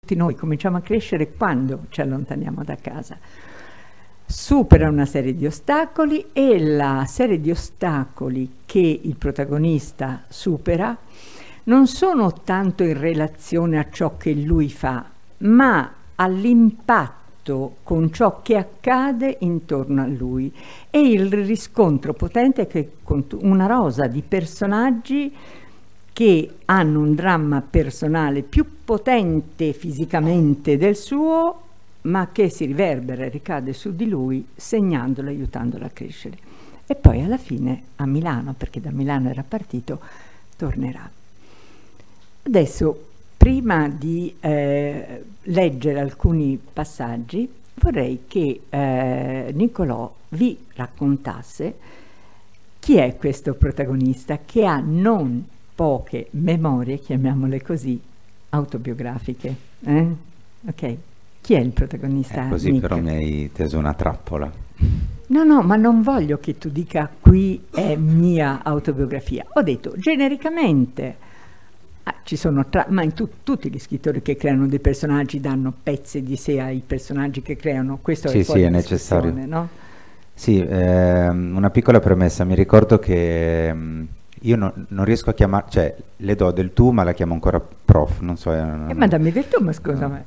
tutti noi cominciamo a crescere quando ci allontaniamo da casa. Supera una serie di ostacoli e la serie di ostacoli che il protagonista supera non sono tanto in relazione a ciò che lui fa, ma all'impatto con ciò che accade intorno a lui. E il riscontro potente è che con una rosa di personaggi che hanno un dramma personale più potente fisicamente del suo, ma che si riverbera e ricade su di lui, segnandolo e aiutandolo a crescere. E poi alla fine a Milano, perché da Milano era partito, tornerà. Adesso, prima di leggere alcuni passaggi, vorrei che Niccolò vi raccontasse chi è questo protagonista che ha non poche memorie, chiamiamole così, autobiografiche. Ok, chi è il protagonista? Così Nick? però mi hai teso una trappola. No, no, ma non voglio che tu dica qui è mia autobiografia. Ho detto genericamente, ci sono ma in tutti gli scrittori che creano dei personaggi danno pezzi di sé ai personaggi che creano, questo Sì, è fuori sì, è discussione, necessario. no? Sì, una piccola premessa, mi ricordo che io non riesco a chiamare, cioè le do del tu ma la chiamo ancora prof, non so. Ma dammi del tu, ma scusa. No.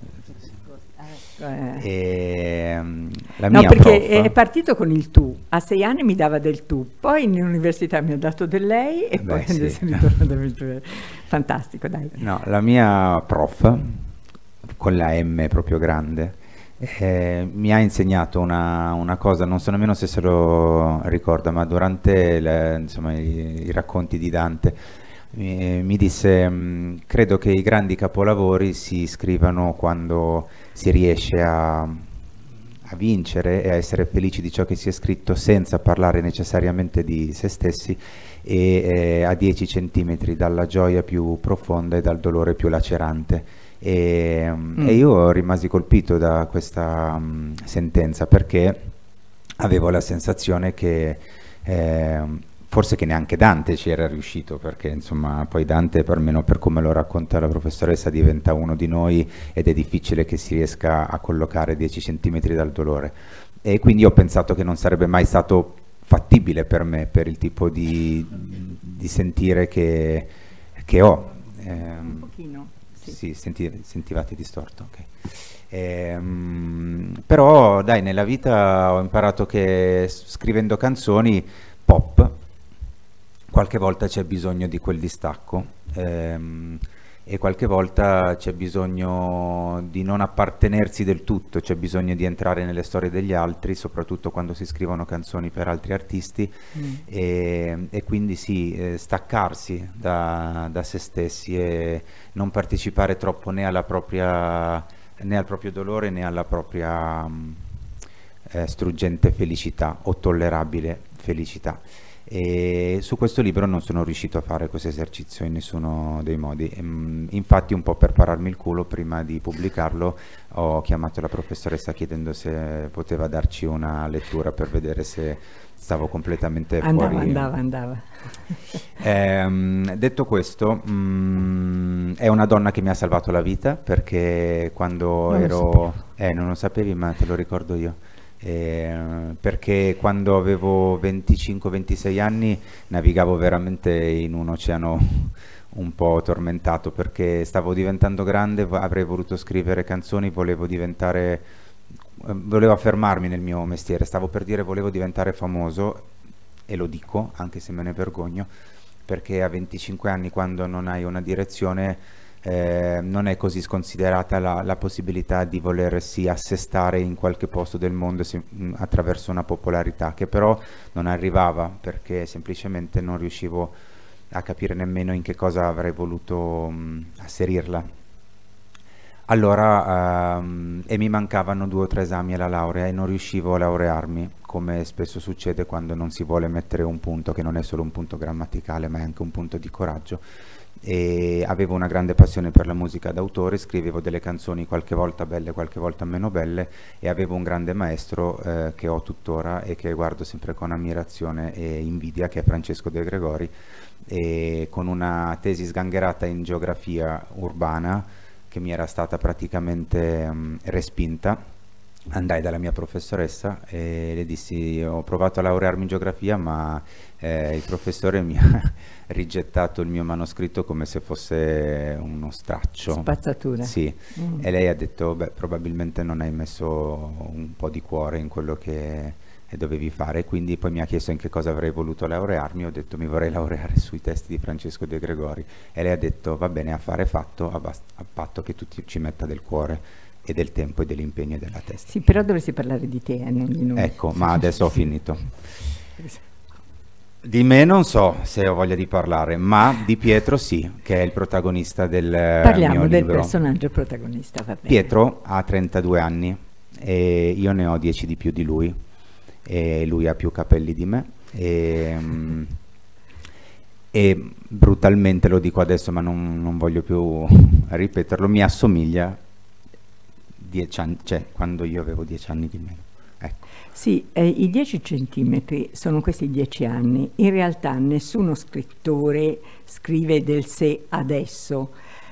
La No, mia perché prof, è partito con il tu, a 6 anni mi dava del tu, poi in università mi ha dato del lei e poi sì. adesso ritorno a darmi il tu. Fantastico, dai. No, la mia prof, con la M proprio grande, mi ha insegnato una cosa, non so nemmeno se lo ricorda, ma durante insomma, i racconti di Dante mi disse: credo che i grandi capolavori si scrivano quando si riesce a vincere e a essere felici di ciò che si è scritto senza parlare necessariamente di se stessi e a 10 centimetri dalla gioia più profonda e dal dolore più lacerante. E io rimasi colpito da questa sentenza, perché avevo la sensazione che forse che neanche Dante ci era riuscito, perché insomma poi Dante, almeno per come lo racconta la professoressa, diventa uno di noi ed è difficile che si riesca a collocare 10 centimetri dal dolore, e quindi ho pensato che non sarebbe mai stato fattibile per me, per il tipo di sentire che ho. Un pochino. Sì, sentivate distorto, ok. Però dai, nella vita ho imparato che scrivendo canzoni pop qualche volta c'è bisogno di quel distacco, e qualche volta c'è bisogno di non appartenersi del tutto, c'è bisogno di entrare nelle storie degli altri, soprattutto quando si scrivono canzoni per altri artisti, e quindi sì, staccarsi da se stessi e non partecipare troppo né al proprio dolore né alla propria struggente felicità o tollerabile felicità. E su questo libro non sono riuscito a fare questo esercizio in nessuno dei modi. Infatti, un po' per pararmi il culo, prima di pubblicarlo ho chiamato la professoressa chiedendo se poteva darci una lettura per vedere se stavo completamente fuori. Andava. Detto questo, è una donna che mi ha salvato la vita, perché quando non lo sapevi, ma te lo ricordo io. Perché quando avevo 25-26 anni navigavo veramente in un oceano un po' tormentato, perché stavo diventando grande, avrei voluto scrivere canzoni, volevo affermarmi nel mio mestiere, stavo per dire volevo diventare famoso, e lo dico anche se me ne vergogno, perché a 25 anni, quando non hai una direzione, non è così sconsiderata la possibilità di volersi assestare in qualche posto del mondo attraverso una popolarità che però non arrivava, perché semplicemente non riuscivo a capire nemmeno in che cosa avrei voluto asserirla. Allora, e mi mancavano 2 o 3 esami alla laurea e non riuscivo a laurearmi, come spesso succede quando non si vuole mettere un punto, che non è solo un punto grammaticale ma è anche un punto di coraggio. E avevo una grande passione per la musica d'autore, scrivevo delle canzoni qualche volta belle, qualche volta meno belle, e avevo un grande maestro che ho tuttora e che guardo sempre con ammirazione e invidia, che è Francesco De Gregori, e con una tesi sgangherata in geografia urbana che mi era stata praticamente respinta. Andai dalla mia professoressa e le dissi: ho provato a laurearmi in geografia, ma il professore mi ha rigettato il mio manoscritto come se fosse uno straccio. Spazzatura. Sì. E lei ha detto: beh, probabilmente non hai messo un po' di cuore in quello che dovevi fare. Quindi poi mi ha chiesto in che cosa avrei voluto laurearmi. Ho detto: mi vorrei laureare sui testi di Francesco De Gregori. E lei ha detto: va bene, affare fatto, a patto che tu ci metta del cuore e del tempo e dell'impegno e della testa. Sì, però dovresti parlare di te, non di noi. Ecco, ma adesso ho finito. Di me non so se ho voglia di parlare, ma di Pietro sì, che è il protagonista del Parliamo mio del libro. personaggio protagonista, va bene. Pietro ha 32 anni e io ne ho 10 di più di lui, e lui ha più capelli di me e brutalmente, lo dico adesso ma non voglio più ripeterlo, mi assomiglia 10 anni, cioè quando io avevo 10 anni di meno. Ecco. Sì, i 10 centimetri sono questi 10 anni. In realtà nessuno scrittore scrive del sé adesso.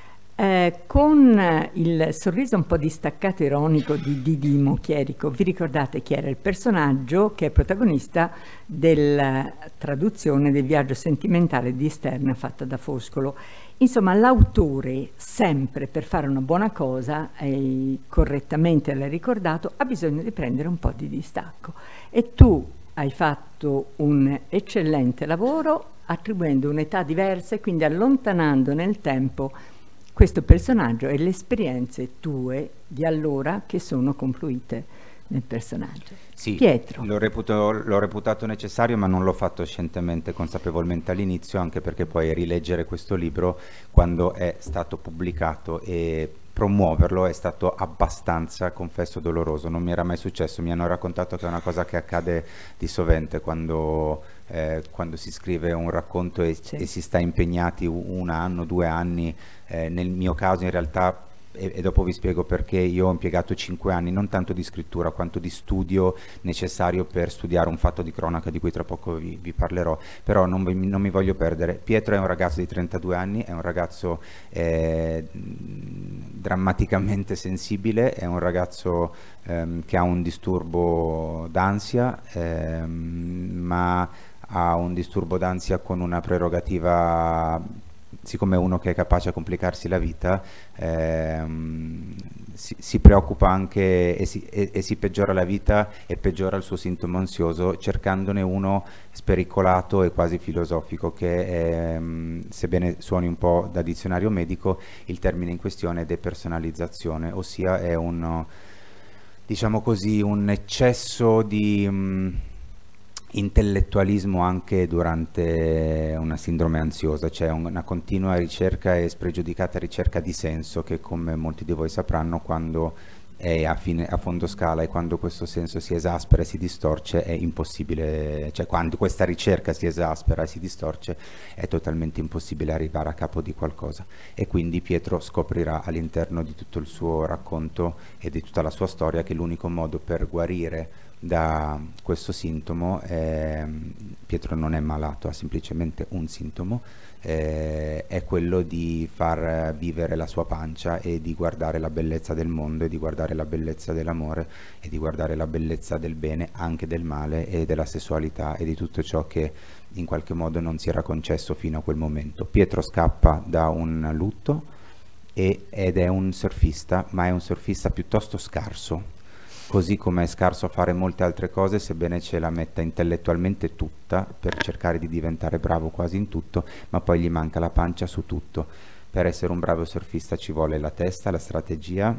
Con il sorriso un po' distaccato ironico di Didimo Chierico, vi ricordate chi era il personaggio che è protagonista della traduzione del Viaggio sentimentale di Stern fatta da Foscolo. Insomma, l'autore, sempre per fare una buona cosa, e correttamente l'hai ricordato, ha bisogno di prendere un po' di distacco. E tu hai fatto un eccellente lavoro attribuendo un'età diversa e quindi allontanando nel tempo questo personaggio e le esperienze tue di allora che sono confluite nel personaggio. Sì, Pietro. l'ho reputato necessario, ma non l'ho fatto scientemente, consapevolmente all'inizio, anche perché poi rileggere questo libro quando è stato pubblicato e promuoverlo è stato abbastanza, confesso, doloroso. Non mi era mai successo, mi hanno raccontato che è una cosa che accade di sovente quando si scrive un racconto e si sta impegnati un anno, 2 anni. Nel mio caso in realtà, e dopo vi spiego perché, io ho impiegato 5 anni non tanto di scrittura quanto di studio necessario per studiare un fatto di cronaca di cui tra poco vi parlerò, però non mi voglio perdere. Pietro è un ragazzo di 32 anni, è un ragazzo drammaticamente sensibile, è un ragazzo che ha un disturbo d'ansia, ma ha un disturbo d'ansia con una prerogativa. Siccome è uno che è capace a complicarsi la vita, si preoccupa anche e si peggiora la vita e peggiora il suo sintomo ansioso, cercandone uno spericolato e quasi filosofico, che è, sebbene suoni un po' da dizionario medico, il termine in questione è depersonalizzazione, ossia è diciamo così, un eccesso di intellettualismo anche durante una sindrome ansiosa, cioè una continua ricerca e spregiudicata ricerca di senso che, come molti di voi sapranno, quando è a fondo scala e quando questo senso si esaspera e si distorce è impossibile, cioè quando questa ricerca si esaspera e si distorce è totalmente impossibile arrivare a capo di qualcosa. E quindi Pietro scoprirà all'interno di tutto il suo racconto e di tutta la sua storia che l'unico modo per guarire da questo sintomo, Pietro non è malato, ha semplicemente un sintomo, è quello di far vivere la sua pancia e di guardare la bellezza del mondo e di guardare la bellezza dell'amore e di guardare la bellezza del bene, anche del male e della sessualità e di tutto ciò che in qualche modo non si era concesso fino a quel momento. Pietro scappa da un lutto ed è un surfista, ma è un surfista piuttosto scarso, così come è scarso a fare molte altre cose, sebbene ce la metta intellettualmente tutta per cercare di diventare bravo quasi in tutto, ma poi gli manca la pancia su tutto. Per essere un bravo surfista ci vuole la testa, la strategia,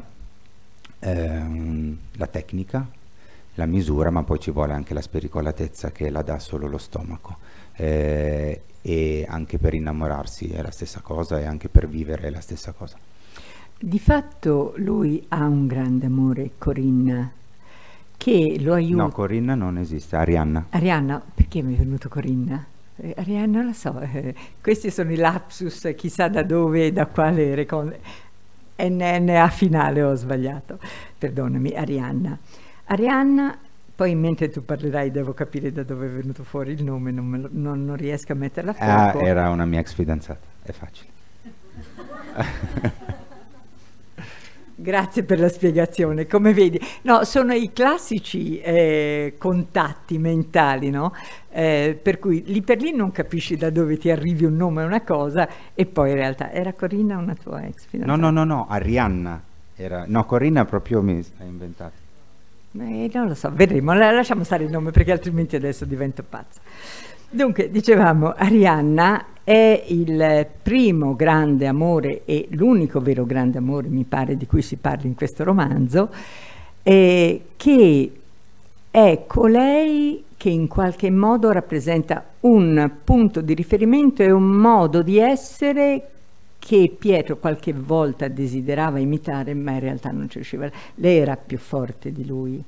la tecnica, la misura, ma poi ci vuole anche la spericolatezza che la dà solo lo stomaco. E anche per innamorarsi è la stessa cosa e anche per vivere è la stessa cosa. Di fatto lui ha un grande amore, Corinna, che lo aiuta. No, Corinna non esiste, Arianna. Arianna, perché mi è venuto Corinna? Arianna, non lo so, questi sono i lapsus, chissà da dove e da quale NNA finale ho sbagliato, perdonami, Arianna. Arianna, poi mentre tu parlerai devo capire da dove è venuto fuori il nome, non riesco a metterla a fuoco. Era una mia ex fidanzata, è facile. Grazie per la spiegazione. Come vedi, no, sono i classici contatti mentali, no? Per cui lì per lì non capisci da dove ti arrivi un nome o una cosa e poi in realtà era Corinna una tua ex fidanzata? No, Arianna era, no, Corinna proprio mi hai inventato. Non lo so, vedremo, lasciamo stare il nome perché altrimenti adesso divento pazza. Dunque, dicevamo, Arianna è il primo grande amore e l'unico vero grande amore, mi pare, di cui si parla in questo romanzo, che è colei che in qualche modo rappresenta un punto di riferimento e un modo di essere che Pietro qualche volta desiderava imitare, ma in realtà non ci riusciva. Lei era più forte di lui.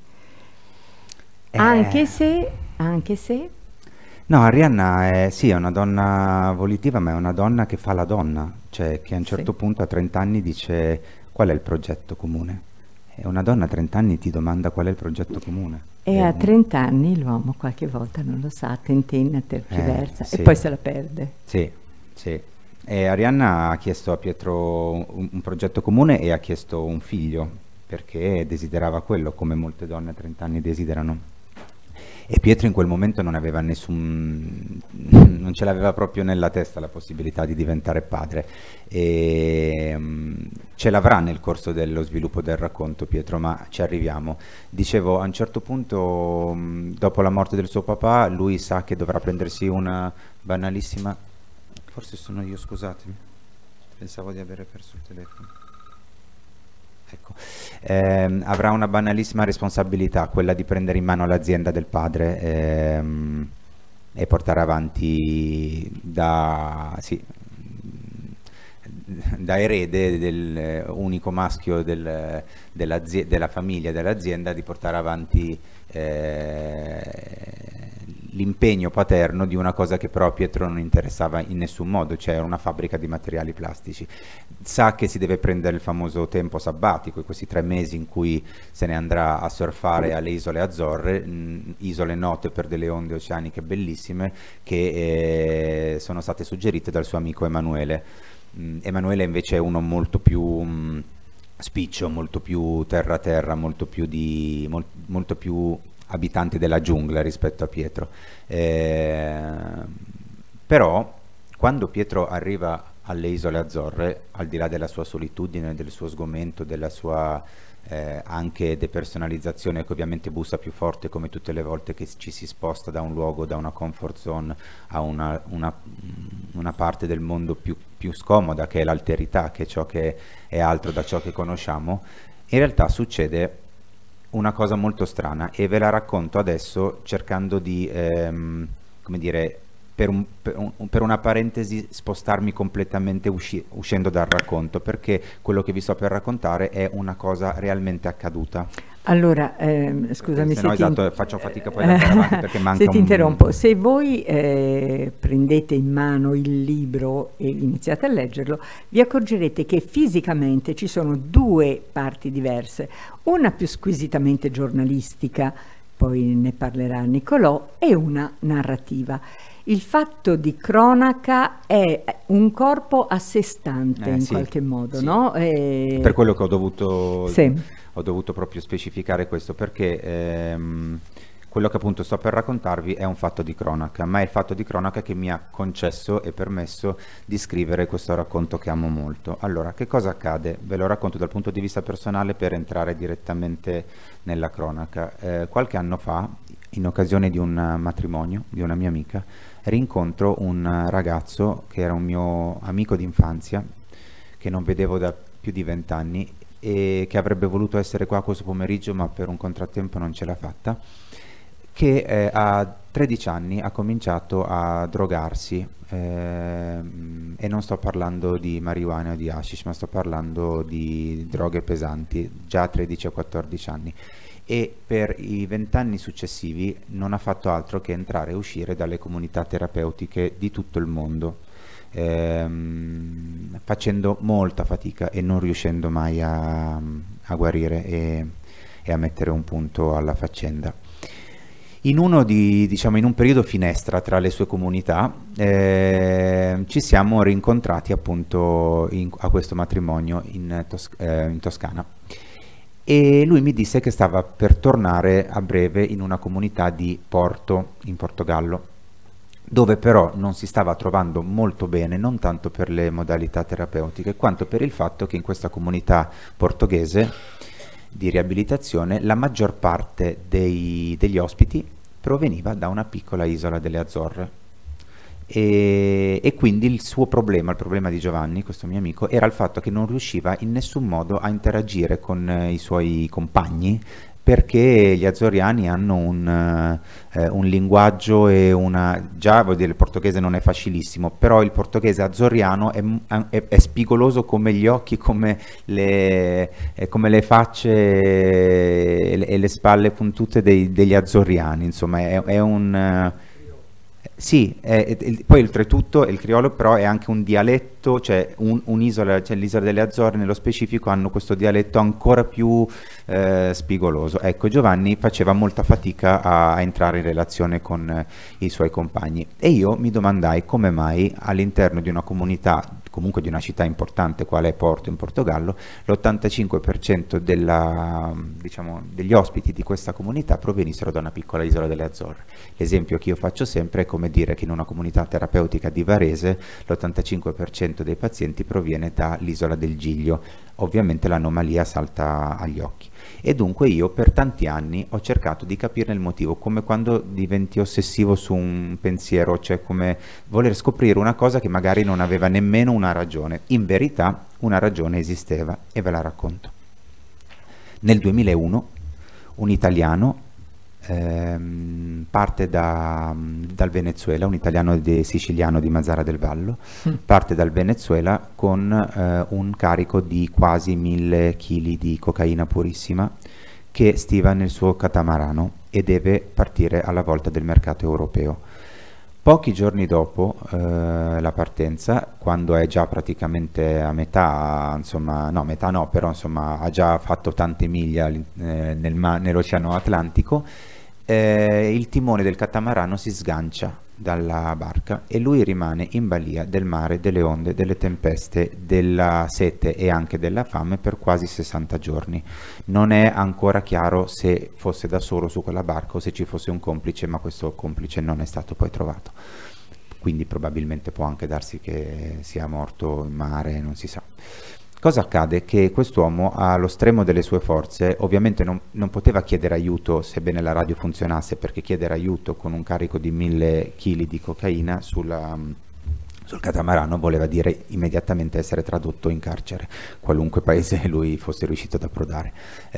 Anche se... No, Arianna è, sì, è una donna volitiva, ma è una donna che fa la donna, cioè che a un certo punto a 30 anni dice qual è il progetto comune. E una donna a 30 anni ti domanda qual è il progetto comune. E a 30 anni l'uomo qualche volta non lo sa, tentenna, tergiversa e poi se la perde. Sì, sì. E Arianna ha chiesto a Pietro un progetto comune e ha chiesto un figlio, perché desiderava quello, come molte donne a 30 anni desiderano. E Pietro in quel momento non aveva non ce l'aveva proprio nella testa la possibilità di diventare padre. E ce l'avrà nel corso dello sviluppo del racconto Pietro, ma ci arriviamo. Dicevo, a un certo punto, dopo la morte del suo papà, lui sa che dovrà prendersi una banalissima... Forse sono io, scusatemi. Pensavo di avere perso il telefono. Ecco. Avrà una banalissima responsabilità, quella di prendere in mano l'azienda del padre e portare avanti da erede dell'unico maschio della famiglia, dell'azienda, di portare avanti l'impegno paterno di una cosa che però a Pietro non interessava in nessun modo, cioè una fabbrica di materiali plastici. Sa che si deve prendere il famoso tempo sabbatico, questi 3 mesi in cui se ne andrà a surfare alle isole Azzorre, isole note per delle onde oceaniche bellissime che sono state suggerite dal suo amico Emanuele. Emanuele invece è uno molto più spiccio, molto più terra-terra, molto più abitanti della giungla rispetto a Pietro. Però quando Pietro arriva alle isole Azzorre, al di là della sua solitudine, del suo sgomento, della sua anche depersonalizzazione, che ovviamente bussa più forte come tutte le volte che ci si sposta da un luogo, da una comfort zone a una parte del mondo più scomoda, che è l'alterità, che è ciò che è altro da ciò che conosciamo, in realtà succede una cosa molto strana e ve la racconto adesso cercando di, come dire, per una parentesi spostarmi completamente uscendo dal racconto, perché quello che vi sto per raccontare è una cosa realmente accaduta. Allora, scusami se esatto, faccio fatica poi ad andare avanti perché manca se ti interrompo. Se voi prendete in mano il libro e iniziate a leggerlo, vi accorgerete che fisicamente ci sono 2 parti diverse, una più squisitamente giornalistica, poi ne parlerà Nicolò, e una narrativa. Il fatto di cronaca è un corpo a sé stante in qualche modo, no? Per quello che ho dovuto proprio specificare questo, perché quello che appunto sto per raccontarvi è un fatto di cronaca, ma è il fatto di cronaca che mi ha concesso e permesso di scrivere questo racconto che amo molto. Allora, che cosa accade? Ve lo racconto dal punto di vista personale per entrare direttamente nella cronaca. Qualche anno fa, in occasione di un matrimonio di una mia amica, rincontro un ragazzo che era un mio amico d'infanzia, che non vedevo da più di 20 anni e che avrebbe voluto essere qua questo pomeriggio, ma per un contrattempo non ce l'ha fatta, che a 13 anni ha cominciato a drogarsi, e non sto parlando di marijuana o di hashish, ma sto parlando di droghe pesanti, già a 13 o 14 anni. E per i 20 anni successivi non ha fatto altro che entrare e uscire dalle comunità terapeutiche di tutto il mondo, facendo molta fatica e non riuscendo mai a guarire e a mettere un punto alla faccenda. In diciamo, in un periodo finestra tra le sue comunità, ci siamo rincontrati appunto a questo matrimonio in Toscana. E lui mi disse che stava per tornare a breve in una comunità di Porto, in Portogallo, dove però non si stava trovando molto bene, non tanto per le modalità terapeutiche, quanto per il fatto che in questa comunità portoghese di riabilitazione la maggior parte degli ospiti proveniva da una piccola isola delle Azzorre. E quindi il suo problema, il problema di Giovanni, questo mio amico, era il fatto che non riusciva in nessun modo a interagire con i suoi compagni, perché gli azzoriani hanno un linguaggio e già vuol dire il portoghese non è facilissimo, però il portoghese azzoriano è spigoloso come gli occhi, come le facce e le spalle puntute degli azzoriani, insomma è un... Sì, poi oltretutto il criolo però è anche un dialetto, cioè un'isola, cioè l'isola delle Azzorre nello specifico hanno questo dialetto ancora più spigoloso. Ecco, Giovanni faceva molta fatica a entrare in relazione con i suoi compagni e io mi domandai come mai all'interno di una comunità, comunque di una città importante quale è Porto in Portogallo, l'85% diciamo, degli ospiti di questa comunità provenissero da una piccola isola delle Azzorre. L'esempio che io faccio sempre è come dire che in una comunità terapeutica di Varese l'85% dei pazienti proviene dall'isola del Giglio. Ovviamente l'anomalia salta agli occhi. E dunque io per tanti anni ho cercato di capirne il motivo, come quando diventi ossessivo su un pensiero, cioè come voler scoprire una cosa che magari non aveva nemmeno una ragione. In verità una ragione esisteva e ve la racconto. Nel 2001 un italiano parte dal Venezuela, un italiano siciliano di Mazara del Vallo, parte dal Venezuela con un carico di quasi 1000 kg di cocaina purissima che stiva nel suo catamarano e deve partire alla volta del mercato europeo. Pochi giorni dopo la partenza, quando è già praticamente a metà, insomma, no, metà no, però insomma ha già fatto tante miglia nell'Oceano Atlantico, il timone del catamarano si sgancia dalla barca e lui rimane in balia del mare, delle onde, delle tempeste, della sete e anche della fame per quasi 60 giorni. Non è ancora chiaro se fosse da solo su quella barca o se ci fosse un complice, ma questo complice non è stato poi trovato. Quindi probabilmente può anche darsi che sia morto in mare, non si sa. Cosa accade? Che quest'uomo, allo stremo delle sue forze, ovviamente non poteva chiedere aiuto, sebbene la radio funzionasse, perché chiedere aiuto con un carico di 1000 kg di cocaina sul catamarano voleva dire immediatamente essere tradotto in carcere, qualunque paese lui fosse riuscito ad approdare.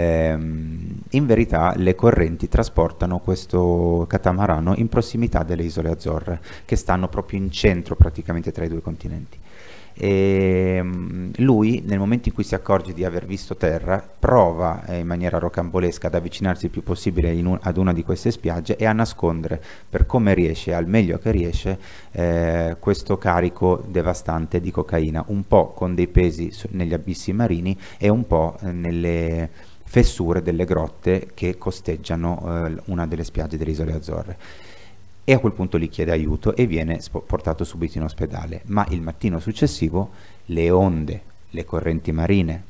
In verità le correnti trasportano questo catamarano in prossimità delle isole Azzorre, che stanno proprio in centro praticamente tra i due continenti. E lui, nel momento in cui si accorge di aver visto terra, prova in maniera rocambolesca ad avvicinarsi il più possibile ad una di queste spiagge e a nascondere per come riesce, al meglio che riesce, questo carico devastante di cocaina, un po' con dei pesi negli abissi marini e un po' nelle fessure delle grotte che costeggiano una delle spiagge delle isole Azzorre. E a quel punto gli chiede aiuto e viene portato subito in ospedale, ma il mattino successivo le onde, le correnti marine,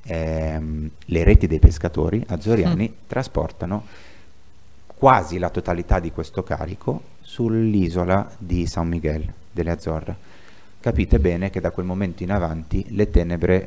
le reti dei pescatori azzoriani trasportano quasi la totalità di questo carico sull'isola di San Miguel delle Azzorre. Capite bene che da quel momento in avanti le tenebre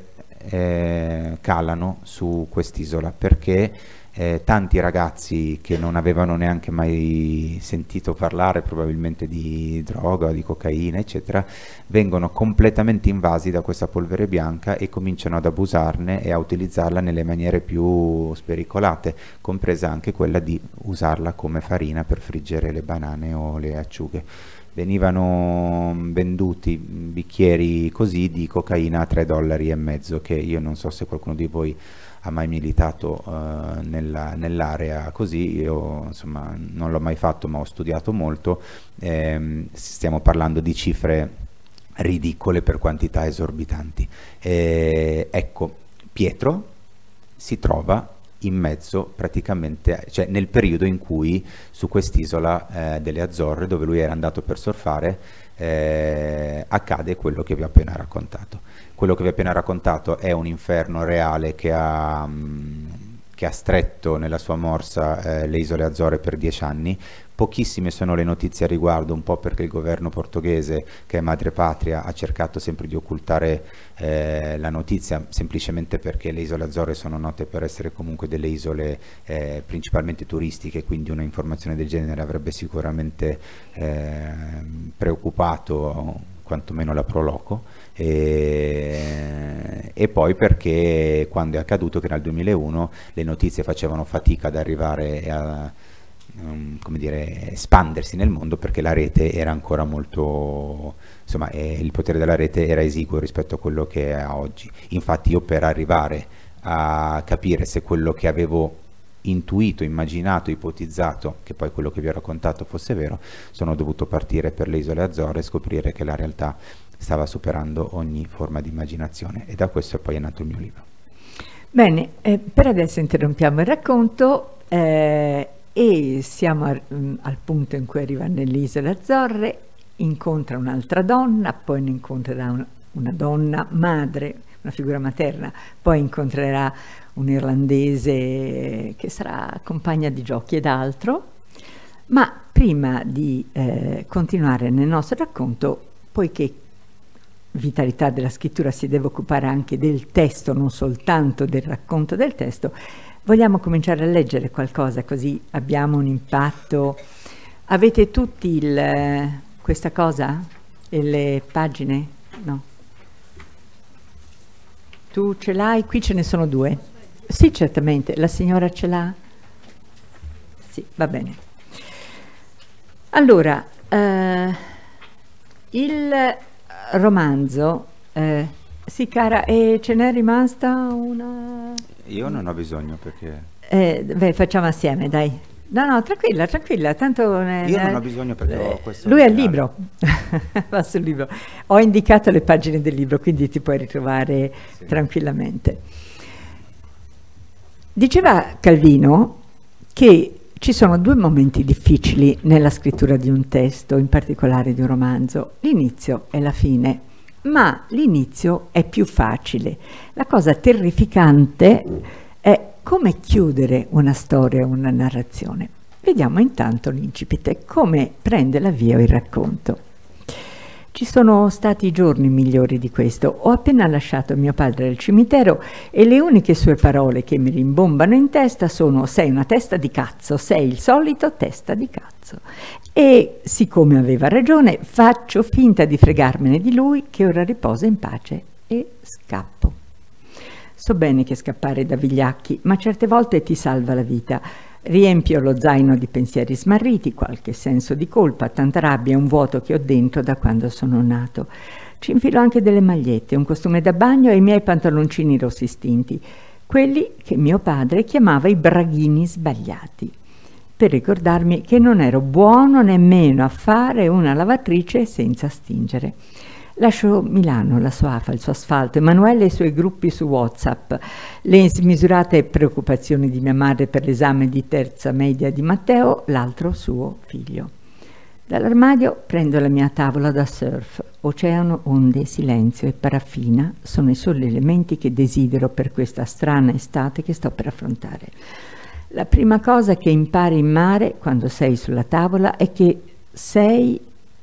calano su quest'isola, perché tanti ragazzi che non avevano neanche mai sentito parlare probabilmente di droga, di cocaina, eccetera, vengono completamente invasi da questa polvere bianca e cominciano ad abusarne e a utilizzarla nelle maniere più spericolate, compresa anche quella di usarla come farina per friggere le banane o le acciughe. Venivano venduti bicchieri così di cocaina a $3,50, che io non so se qualcuno di voi ha mai militato nell'area così. Io insomma non l'ho mai fatto, ma ho studiato molto. Stiamo parlando di cifre ridicole per quantità esorbitanti. Ecco, Pietro si trova in mezzo praticamente, cioè nel periodo in cui su quest'isola delle Azzorre, dove lui era andato per surfare, accade quello che vi ho appena raccontato. Quello che vi ho appena raccontato è un inferno reale che ha stretto nella sua morsa le isole Azzorre per 10 anni. Pochissime sono le notizie a riguardo, un po' perché il governo portoghese, che è madrepatria, ha cercato sempre di occultare la notizia, semplicemente perché le isole Azzorre sono note per essere comunque delle isole principalmente turistiche, quindi una informazione del genere avrebbe sicuramente preoccupato quantomeno la Pro Loco, e poi perché quando è accaduto, che nel 2001, le notizie facevano fatica ad arrivare a come dire, espandersi nel mondo, perché la rete era ancora molto, insomma, il potere della rete era esiguo rispetto a quello che è oggi. Infatti io, per arrivare a capire se quello che avevo intuito, immaginato, ipotizzato, che poi quello che vi ho raccontato fosse vero, sono dovuto partire per le isole Azzorre e scoprire che la realtà stava superando ogni forma di immaginazione, e da questo poi è nato il mio libro. Bene, per adesso interrompiamo il racconto e siamo al punto in cui arriva nelle isole Azzorre, incontra un'altra donna, poi ne incontrerà una donna madre, una figura materna, poi incontrerà un irlandese che sarà compagna di giochi ed altro. Ma prima di continuare nel nostro racconto, poiché Vitalità della scrittura si deve occupare anche del testo, non soltanto del racconto del testo, vogliamo cominciare a leggere qualcosa, così abbiamo un impatto. Avete tutti questa cosa? E le pagine? No. Tu ce l'hai? Qui ce ne sono 2. Sì, certamente. La signora ce l'ha? Sì, va bene. Allora, il romanzo, sì cara, e ce n'è rimasta una... Io non ho bisogno, perché... beh, facciamo assieme, dai. No, tranquilla, tanto... Io non ho bisogno, perché ho questo... Lui ha il libro, va sul libro. Ho indicato le pagine del libro, quindi ti puoi ritrovare tranquillamente. Diceva Calvino che ci sono 2 momenti difficili nella scrittura di un testo, in particolare di un romanzo, l'inizio e la fine. Ma l'inizio è più facile. La cosa terrificante è come chiudere una storia, una narrazione. Vediamo intanto l'incipit, come prende l'avvio il racconto. Ci sono stati i giorni migliori di questo. Ho appena lasciato mio padre al cimitero e le uniche sue parole che mi rimbombano in testa sono: sei una testa di cazzo, sei il solito testa di cazzo. E siccome aveva ragione, faccio finta di fregarmene di lui, che ora riposa in pace, e scappo. So bene che scappare da vigliacchi, ma certe volte ti salva la vita. Riempio lo zaino di pensieri smarriti, qualche senso di colpa, tanta rabbia e un vuoto che ho dentro da quando sono nato. Ci infilo anche delle magliette, un costume da bagno e i miei pantaloncini rossi stinti, quelli che mio padre chiamava i braghini sbagliati, per ricordarmi che non ero buono nemmeno a fare una lavatrice senza stingere. Lascio Milano, la sua afa, il suo asfalto, Emanuele e i suoi gruppi su WhatsApp, le smisurate preoccupazioni di mia madre per l'esame di terza media di Matteo, l'altro suo figlio. Dall'armadio prendo la mia tavola da surf. Oceano, onde, silenzio e paraffina sono i soli elementi che desidero per questa strana estate che sto per affrontare. La prima cosa che impari in mare quando sei sulla tavola è che se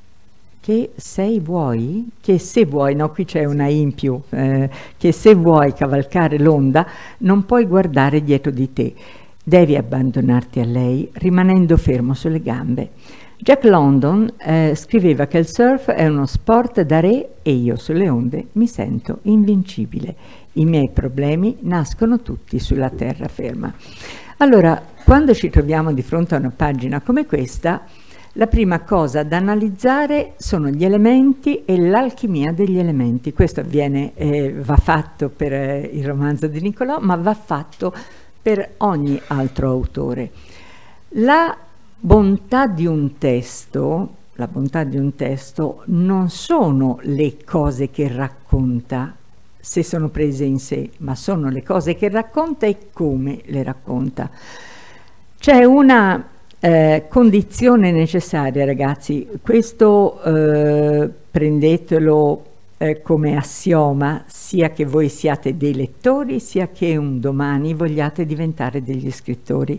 vuoi, no, qui c'è una I in più, che se vuoi cavalcare l'onda non puoi guardare dietro di te, devi abbandonarti a lei rimanendo fermo sulle gambe. Jack London scriveva che il surf è uno sport da re e io sulle onde mi sento invincibile. I miei problemi nascono tutti sulla terraferma. Allora, quando ci troviamo di fronte a una pagina come questa, la prima cosa da analizzare sono gli elementi e l'alchimia degli elementi. Questo avviene, va fatto per il romanzo di Niccolò, ma va fatto per ogni altro autore. La bontà di un testo non sono le cose che racconta, se sono prese in sé, ma sono le cose che racconta e come le racconta. C'è una condizione necessaria, ragazzi, questo prendetelo come assioma, sia che voi siate dei lettori, sia che un domani vogliate diventare degli scrittori.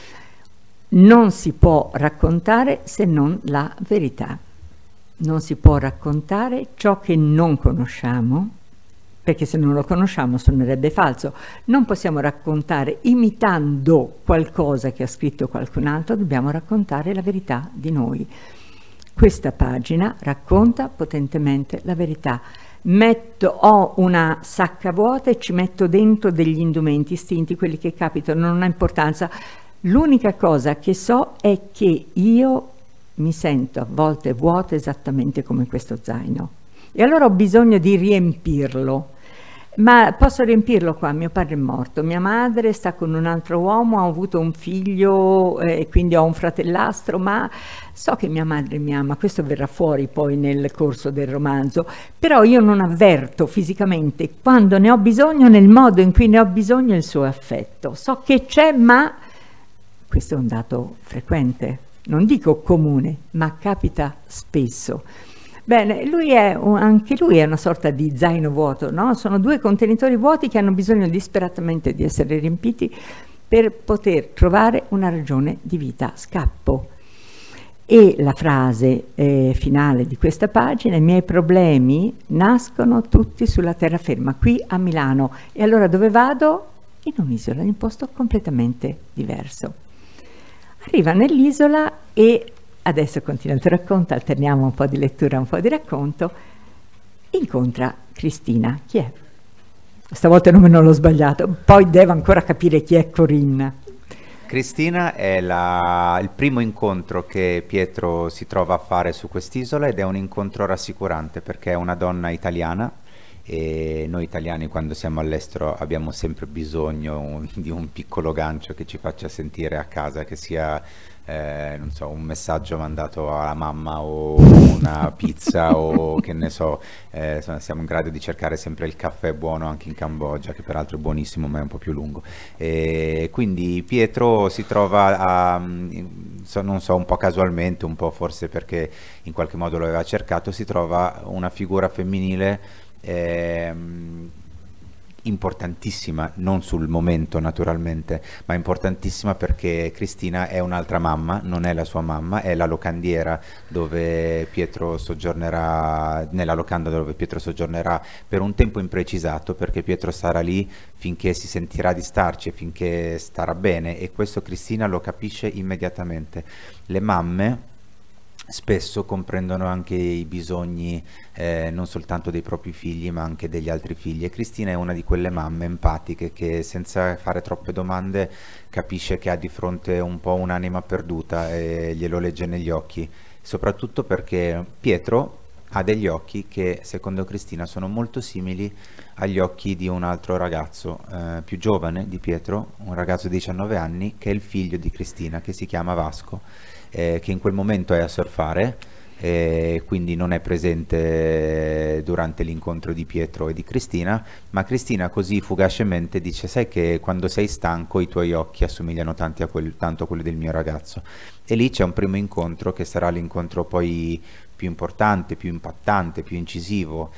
Non si può raccontare se non la verità. Non si può raccontare ciò che non conosciamo, perché se non lo conosciamo suonerebbe falso. Non possiamo raccontare imitando qualcosa che ha scritto qualcun altro, dobbiamo raccontare la verità di noi. Questa pagina racconta potentemente la verità. Ho una sacca vuota e ci metto dentro degli indumenti, istinti, quelli che capitano, non ha importanza. L'unica cosa che so è che io mi sento a volte vuoto esattamente come questo zaino. E allora ho bisogno di riempirlo. Ma posso riempirlo qua? Mio padre è morto, mia madre sta con un altro uomo, ho avuto un figlio e quindi ho un fratellastro, ma so che mia madre mi ama, questo verrà fuori poi nel corso del romanzo, però io non avverto fisicamente quando ne ho bisogno, nel modo in cui ne ho bisogno, il suo affetto. So che c'è, ma questo è un dato frequente, non dico comune, ma capita spesso. Bene, anche lui è una sorta di zaino vuoto, no? Sono due contenitori vuoti che hanno bisogno disperatamente di essere riempiti per poter trovare una ragione di vita. Scappo. E la frase finale di questa pagina: i miei problemi nascono tutti sulla terraferma, qui a Milano. E allora dove vado? In un'isola, in un posto completamente diverso. Arriva nell'isola e adesso continua il tuo racconto, alterniamo un po' di lettura, un po' di racconto. Incontra Cristina. Chi è? Stavolta non l'ho sbagliato, poi devo ancora capire chi è Corinna. Cristina è il primo incontro che Pietro si trova a fare su quest'isola, ed è un incontro rassicurante perché è una donna italiana, e noi italiani quando siamo all'estero abbiamo sempre bisogno di un piccolo gancio che ci faccia sentire a casa, che sia non so, un messaggio mandato alla mamma o una pizza o che ne so, siamo in grado di cercare sempre il caffè buono anche in Cambogia, che peraltro è buonissimo ma è un po' più lungo, e quindi Pietro si trova non so, un po' casualmente, un po' forse perché in qualche modo lo aveva cercato, si trova una figura femminile importantissima, non sul momento naturalmente, ma importantissima perché Cristina è un'altra mamma, non è la sua mamma, è la locandiera dove Pietro soggiornerà, nella locanda dove Pietro soggiornerà per un tempo imprecisato, perché Pietro sarà lì finché si sentirà di starci e finché starà bene, e questo Cristina lo capisce immediatamente. Le mamme spesso comprendono anche i bisogni non soltanto dei propri figli ma anche degli altri figli, e Cristina è una di quelle mamme empatiche che senza fare troppe domande capisce che ha di fronte un po' un'anima perduta e glielo legge negli occhi, soprattutto perché Pietro ha degli occhi che secondo Cristina sono molto simili agli occhi di un altro ragazzo più giovane di Pietro, un ragazzo di 19 anni che è il figlio di Cristina, che si chiama Vasco, che in quel momento è a surfare, quindi non è presente durante l'incontro di Pietro e di Cristina, ma Cristina così fugacemente dice: sai che quando sei stanco i tuoi occhi assomigliano tanto a quelli del mio ragazzo. E lì c'è un primo incontro che sarà l'incontro poi più importante, più impattante, più incisivo,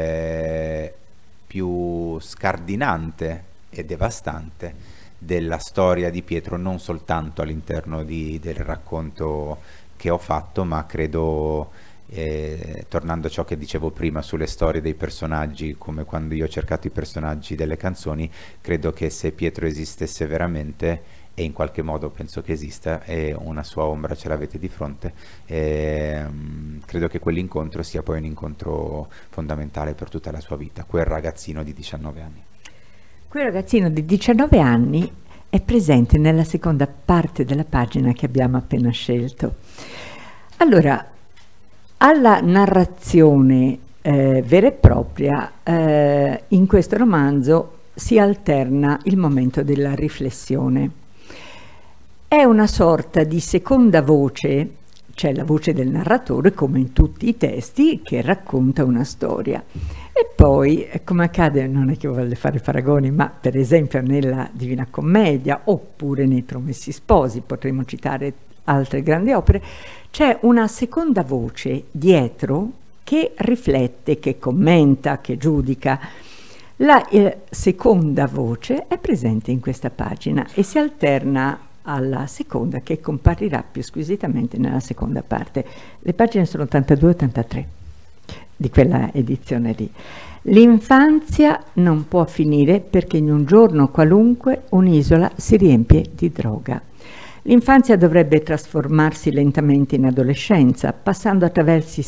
più scardinante e devastante della storia di Pietro, non soltanto all'interno del racconto che ho fatto, ma credo, tornando a ciò che dicevo prima sulle storie dei personaggi, come quando io ho cercato i personaggi delle canzoni, credo che se Pietro esistesse veramente, e in qualche modo penso che esista, e una sua ombra ce l'avete di fronte, credo che quell'incontro sia poi un incontro fondamentale per tutta la sua vita, quel ragazzino di 19 anni. Quel ragazzino di 19 anni è presente nella seconda parte della pagina che abbiamo appena scelto. Allora, alla narrazione vera e propria, in questo romanzo si alterna il momento della riflessione. È una sorta di seconda voce, c'è la voce del narratore come in tutti i testi che racconta una storia. E poi, come accade, non è che voglio fare paragoni, ma per esempio nella Divina Commedia oppure nei Promessi Sposi, potremmo citare altre grandi opere, c'è una seconda voce dietro che riflette, che commenta, che giudica. La seconda voce è presente in questa pagina e si alterna alla seconda, che comparirà più squisitamente nella seconda parte. Le pagine sono 82 e 83 di quella edizione lì. L'infanzia non può finire perché in un giorno qualunque un'isola si riempie di droga. L'infanzia dovrebbe trasformarsi lentamente in adolescenza, passando attraverso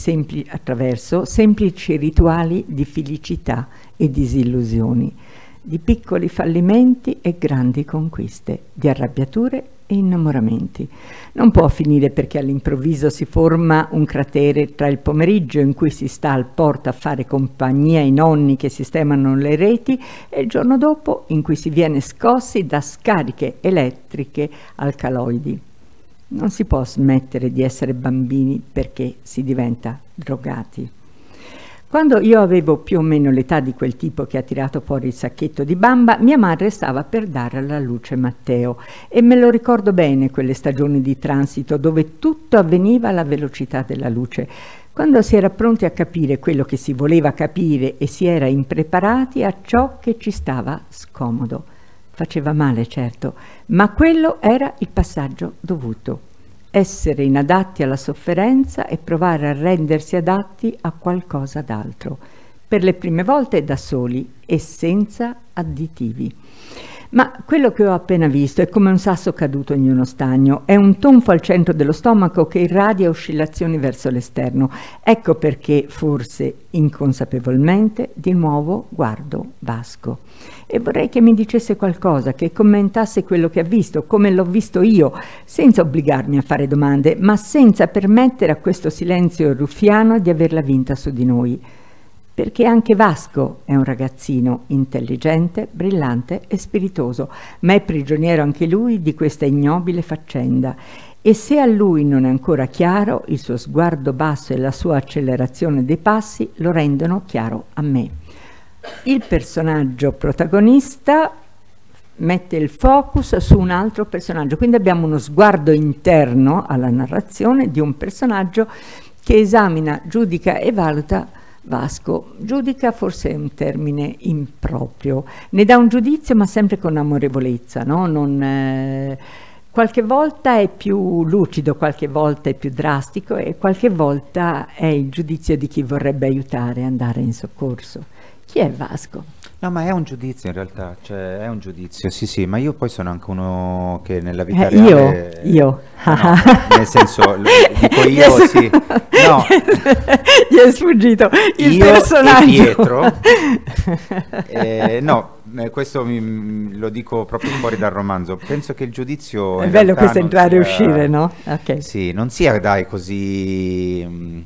semplici rituali di felicità e disillusioni, di piccoli fallimenti e grandi conquiste, di arrabbiature e innamoramenti. Non può finire perché all'improvviso si forma un cratere tra il pomeriggio in cui si sta al porto a fare compagnia ai nonni che sistemano le reti e il giorno dopo in cui si viene scossi da scariche elettriche alcaloidi. Non si può smettere di essere bambini perché si diventa drogati. Quando io avevo più o meno l'età di quel tipo che ha tirato fuori il sacchetto di bamba, mia madre stava per dare alla luce Matteo e me lo ricordo bene quelle stagioni di transito dove tutto avveniva alla velocità della luce. Quando si era pronti a capire quello che si voleva capire e si era impreparati a ciò che ci stava scomodo. Faceva male, certo, ma quello era il passaggio dovuto. Essere inadatti alla sofferenza e provare a rendersi adatti a qualcosa d'altro, per le prime volte da soli e senza additivi. Ma quello che ho appena visto è come un sasso caduto in uno stagno, è un tonfo al centro dello stomaco che irradia oscillazioni verso l'esterno. Ecco perché, forse inconsapevolmente, di nuovo guardo Vasco. E vorrei che mi dicesse qualcosa, che commentasse quello che ha visto, come l'ho visto io, senza obbligarmi a fare domande, ma senza permettere a questo silenzio ruffiano di averla vinta su di noi. Perché anche Vasco è un ragazzino intelligente, brillante e spiritoso, ma è prigioniero anche lui di questa ignobile faccenda. E se a lui non è ancora chiaro, il suo sguardo basso e la sua accelerazione dei passi lo rendono chiaro a me. Il personaggio protagonista mette il focus su un altro personaggio, quindi abbiamo uno sguardo interno alla narrazione di un personaggio che esamina, giudica e valuta Vasco. Giudica forse è un termine improprio, ne dà un giudizio ma sempre con amorevolezza, no? Qualche volta è più lucido, qualche volta è più drastico e qualche volta è il giudizio di chi vorrebbe aiutare, andare in soccorso. Chi è Vasco? No, ma è un giudizio in realtà, cioè è un giudizio, sì sì, ma io poi sono anche uno che nella vita reale... Io? No, nel senso, dico io, sì, no. Gli è sfuggito il io personaggio. E Pietro, no, questo lo dico proprio fuori dal romanzo, penso che il giudizio... È bello questo entrare e uscire, no? Okay. Sì, non sia dai così...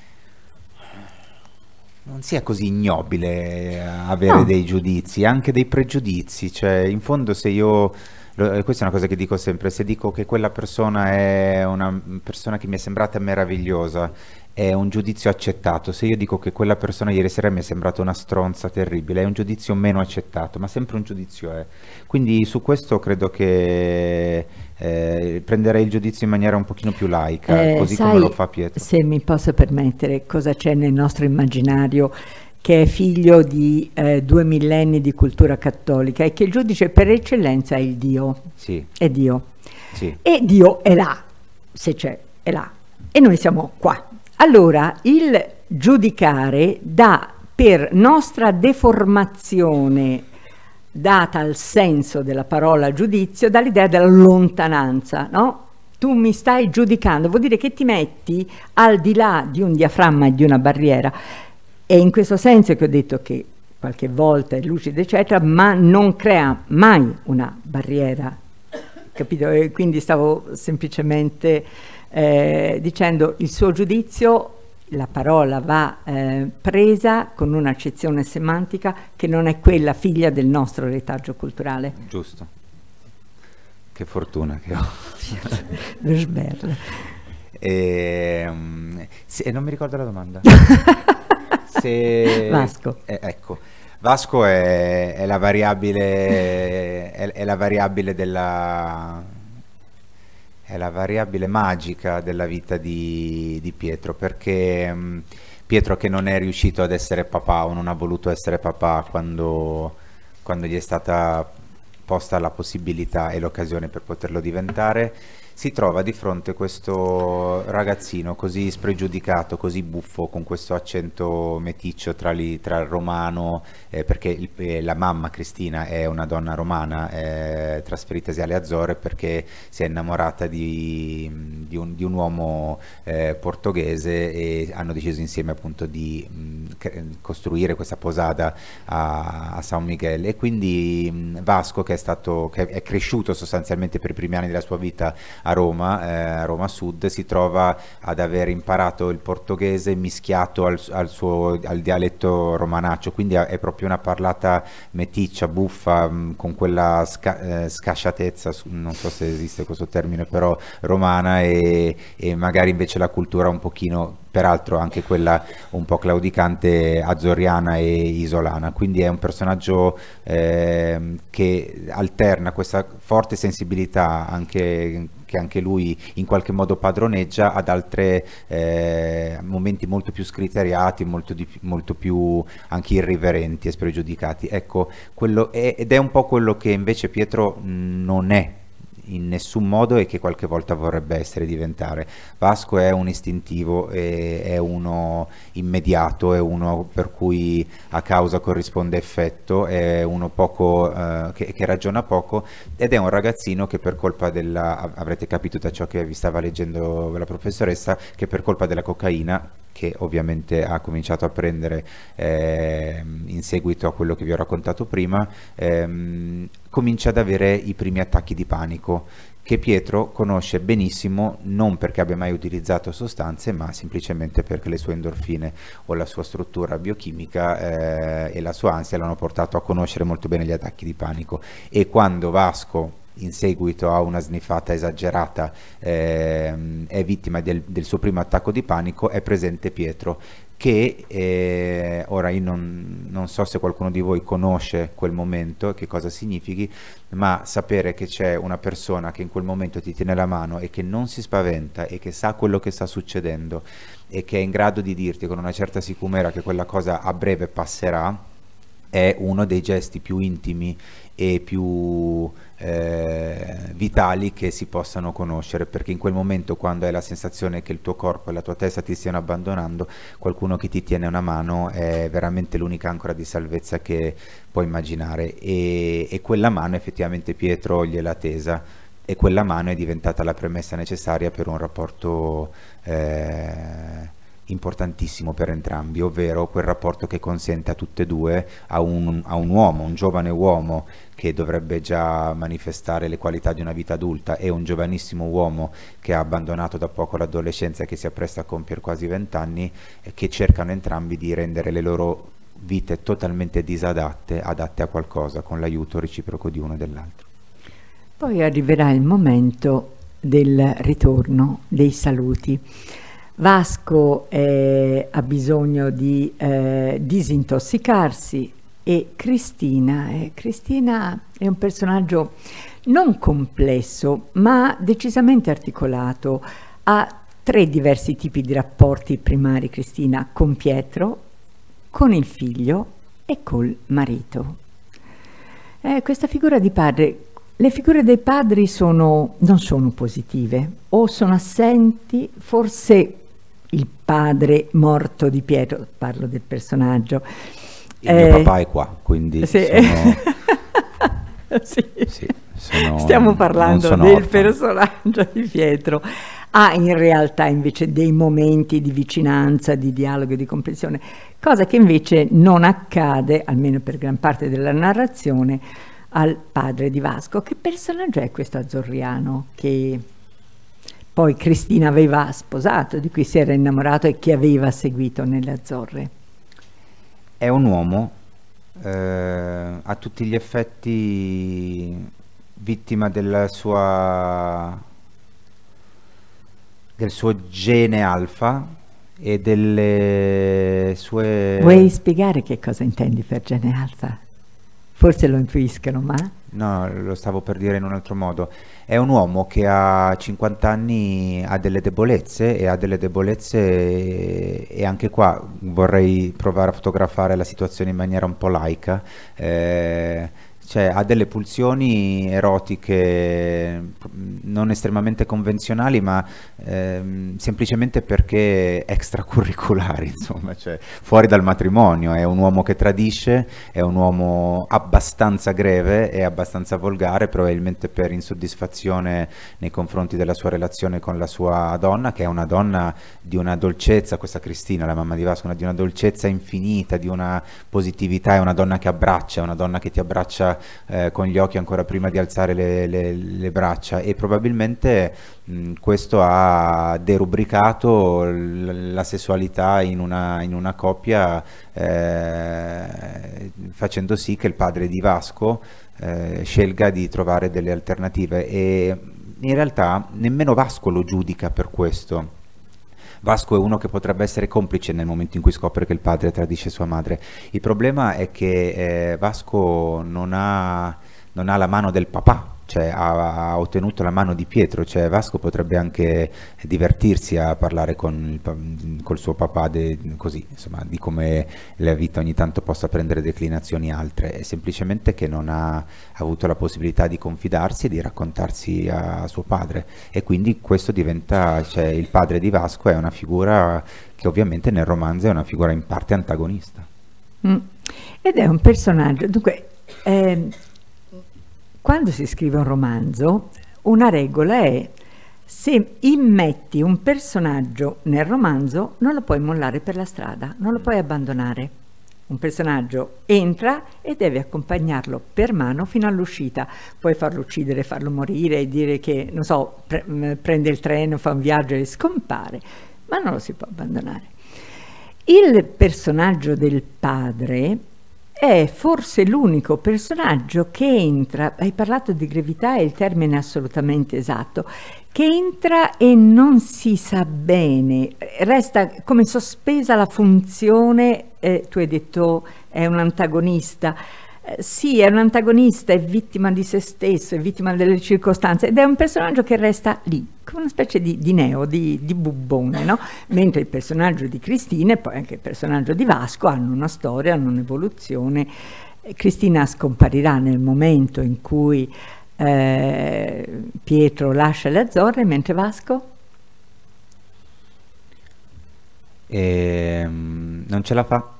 Non sia così ignobile avere dei giudizi, anche dei pregiudizi, cioè in fondo se io, questa è una cosa che dico sempre, se dico che quella persona è una persona che mi è sembrata meravigliosa, è un giudizio accettato, se io dico che quella persona ieri sera mi è sembrata una stronza terribile, è un giudizio meno accettato, ma sempre un giudizio è. Quindi su questo credo che prenderei il giudizio in maniera un pochino più laica, così come lo fa Pietro. Se mi posso permettere, cosa c'è nel nostro immaginario che è figlio di 2 millenni di cultura cattolica e che il giudice per eccellenza è il Dio. Sì. È Dio. Sì. E Dio è là, se c'è, è là. E noi siamo qua. Allora, il giudicare dà per nostra deformazione data al senso della parola giudizio, dall'idea della lontananza, no? Tu mi stai giudicando, vuol dire che ti metti al di là di un diaframma e di una barriera. È in questo senso che ho detto che qualche volta è lucido, eccetera, ma non crea mai una barriera, capito? E quindi stavo semplicemente dicendo il suo giudizio. La parola va presa con un'accezione semantica che non è quella figlia del nostro retaggio culturale. Giusto. Che fortuna che ho. Lo sberle. Sì, non mi ricordo la domanda. Vasco. Ecco, Vasco è la variabile, è la variabile è la variabile magica della vita di Pietro, perché Pietro, che non è riuscito ad essere papà o non ha voluto essere papà quando gli è stata posta la possibilità e l'occasione per poterlo diventare, si trova di fronte a questo ragazzino così spregiudicato, così buffo, con questo accento meticcio tra il romano, perché la mamma Cristina è una donna romana, trasferitasi alle Azzorre perché si è innamorata di un uomo portoghese, e hanno deciso insieme appunto di costruire questa posada a San Miguel. E quindi Vasco, che è cresciuto sostanzialmente per i primi anni della sua vita a Roma Sud, si trova ad aver imparato il portoghese mischiato al dialetto romanaccio, quindi è proprio una parlata meticcia, buffa, con quella scasciatezza, non so se esiste questo termine, però romana, e magari invece la cultura un pochino, peraltro anche quella un po' claudicante, azzorriana e isolana. Quindi è un personaggio che alterna questa forte sensibilità, che anche lui in qualche modo padroneggia, ad altri momenti molto più scriteriati, molto più anche irriverenti e spregiudicati. Ecco, ed è un po' quello che invece Pietro non è in nessun modo, e che qualche volta vorrebbe essere, diventare. Vasco è un istintivo, è uno immediato, è uno per cui a causa corrisponde effetto, è uno che ragiona poco, ed è un ragazzino che per colpa avrete capito da ciò che vi stava leggendo la professoressa, che per colpa della cocaina, che ovviamente ha cominciato a prendere in seguito a quello che vi ho raccontato prima, comincia ad avere i primi attacchi di panico, che Pietro conosce benissimo, non perché abbia mai utilizzato sostanze, ma semplicemente perché le sue endorfine o la sua struttura biochimica e la sua ansia l'hanno portato a conoscere molto bene gli attacchi di panico. E quando Vasco, in seguito a una sniffata esagerata, è vittima del suo primo attacco di panico, è presente Pietro, che ora io non so se qualcuno di voi conosce quel momento e che cosa significhi, ma sapere che c'è una persona che in quel momento ti tiene la mano e che non si spaventa e che sa quello che sta succedendo e che è in grado di dirti con una certa sicumera che quella cosa a breve passerà, è uno dei gesti più intimi e più vitali che si possano conoscere, perché in quel momento, quando hai la sensazione che il tuo corpo e la tua testa ti stiano abbandonando, qualcuno che ti tiene una mano è veramente l'unica ancora di salvezza che puoi immaginare, e quella mano effettivamente Pietro gliel'ha tesa, e quella mano è diventata la premessa necessaria per un rapporto importantissimo per entrambi, ovvero quel rapporto che consente a tutte e due, a un uomo, un giovane uomo che dovrebbe già manifestare le qualità di una vita adulta, e un giovanissimo uomo che ha abbandonato da poco l'adolescenza e che si appresta a compiere quasi 20 anni, che cercano entrambi di rendere le loro vite totalmente disadatte, adatte a qualcosa, con l'aiuto reciproco di uno e dell'altro. Poi arriverà il momento del ritorno, dei saluti. Vasco ha bisogno di disintossicarsi, e Cristina è un personaggio non complesso ma decisamente articolato. Ha 3 diversi tipi di rapporti primari, Cristina, con Pietro, con il figlio e col marito. Questa figura di padre, le figure dei padri non sono positive, o sono assenti. Forse il padre morto di Pietro, parlo del personaggio. Il mio papà è qua, quindi sì. Sì, stiamo parlando del personaggio di Pietro. Ha in realtà invece dei momenti di vicinanza, di dialogo e di comprensione, cosa che invece non accade, almeno per gran parte della narrazione, al padre di Vasco. Che personaggio è questo azzorriano che poi Cristina aveva sposato, di cui si era innamorato e che aveva seguito nelle Azzorre? È un uomo a tutti gli effetti vittima del suo gene alfa, e delle sue... Vuoi spiegare che cosa intendi per gene alfa? Forse lo intuiscono, ma... No, lo stavo per dire in un altro modo. È un uomo che a 50 anni ha delle debolezze e anche qua vorrei provare a fotografare la situazione in maniera un po' laica. Cioè ha delle pulsioni erotiche non estremamente convenzionali, ma semplicemente perché extracurriculari, insomma, cioè fuori dal matrimonio. È un uomo che tradisce, è un uomo abbastanza greve e abbastanza volgare, probabilmente per insoddisfazione nei confronti della sua relazione con la sua donna, che è una donna di una dolcezza, questa Cristina, la mamma di Vasco, di una dolcezza infinita, di una positività. È una donna che abbraccia, è una donna che ti abbraccia con gli occhi ancora prima di alzare le braccia, e probabilmente questo ha derubricato la sessualità in una coppia, facendo sì che il padre di Vasco scelga di trovare delle alternative, e in realtà nemmeno Vasco lo giudica per questo. Vasco è uno che potrebbe essere complice nel momento in cui scopre che il padre tradisce sua madre. Il problema è che Vasco non ha la mano del papà, cioè ha ottenuto la mano di Pietro. Cioè Vasco potrebbe anche divertirsi a parlare col suo papà così, insomma, di come la vita ogni tanto possa prendere declinazioni altre. È semplicemente che non ha avuto la possibilità di confidarsi e di raccontarsi a suo padre, e quindi questo diventa, cioè il padre di Vasco è una figura che ovviamente nel romanzo è una figura in parte antagonista. Ed è un personaggio, dunque, quando si scrive un romanzo, una regola è: se immetti un personaggio nel romanzo, non lo puoi mollare per la strada, non lo puoi abbandonare. Un personaggio entra e devi accompagnarlo per mano fino all'uscita. Puoi farlo uccidere, farlo morire, dire che, non so, prende il treno, fa un viaggio e scompare, ma non lo si può abbandonare. Il personaggio del padre è forse l'unico personaggio che entra, hai parlato di grevità, è il termine assolutamente esatto, che entra e non si sa bene, resta come sospesa la funzione. Tu hai detto è un antagonista. Sì, è un antagonista, è vittima di se stesso, è vittima delle circostanze, ed è un personaggio che resta lì, come una specie di neo, di bubbone, no? Mentre il personaggio di Cristina e poi anche il personaggio di Vasco hanno una storia, hanno un'evoluzione. Cristina scomparirà nel momento in cui Pietro lascia le Azzorre, mentre Vasco? Non ce la fa.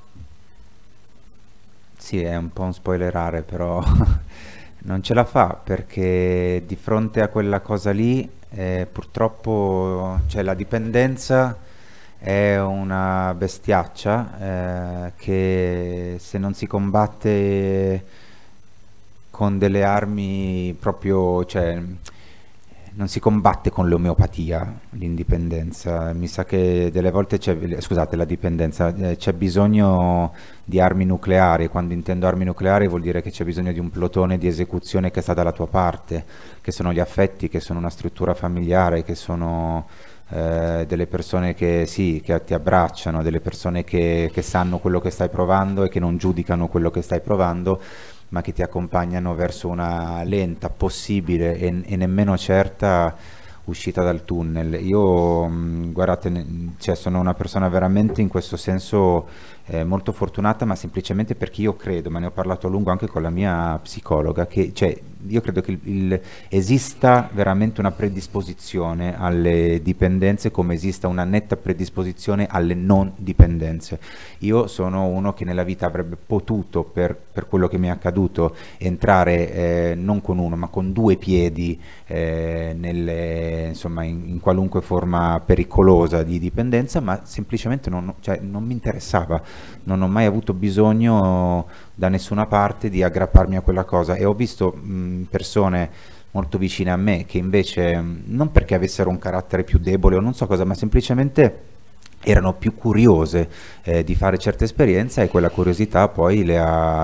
Sì, è un po' un spoilerare, però non ce la fa, perché di fronte a quella cosa lì purtroppo, cioè, la dipendenza è una bestiaccia che se non si combatte con delle armi proprio, cioè non si combatte con l'omeopatia l'indipendenza. Mi sa che delle volte scusate, la dipendenza, c'è bisogno di armi nucleari. Quando intendo armi nucleari vuol dire che c'è bisogno di un plotone di esecuzione che sta dalla tua parte, che sono gli affetti, che sono una struttura familiare, che sono delle persone che ti abbracciano, delle persone che sanno quello che stai provando e che non giudicano quello che stai provando, ma che ti accompagnano verso una lenta, possibile e nemmeno certa uscita dal tunnel. Io, guardate, cioè, sono una persona veramente in questo senso molto fortunata, ma semplicemente perché io credo, ma ne ho parlato a lungo anche con la mia psicologa, che cioè, io credo che esista veramente una predisposizione alle dipendenze, come esista una netta predisposizione alle non dipendenze. Io sono uno che nella vita avrebbe potuto, per quello che mi è accaduto, entrare non con uno ma con due piedi insomma, in qualunque forma pericolosa di dipendenza, ma semplicemente non mi interessava. Non ho mai avuto bisogno da nessuna parte di aggrapparmi a quella cosa, e ho visto persone molto vicine a me che invece, non perché avessero un carattere più debole o non so cosa, ma semplicemente erano più curiose di fare certe esperienze, e quella curiosità poi le ha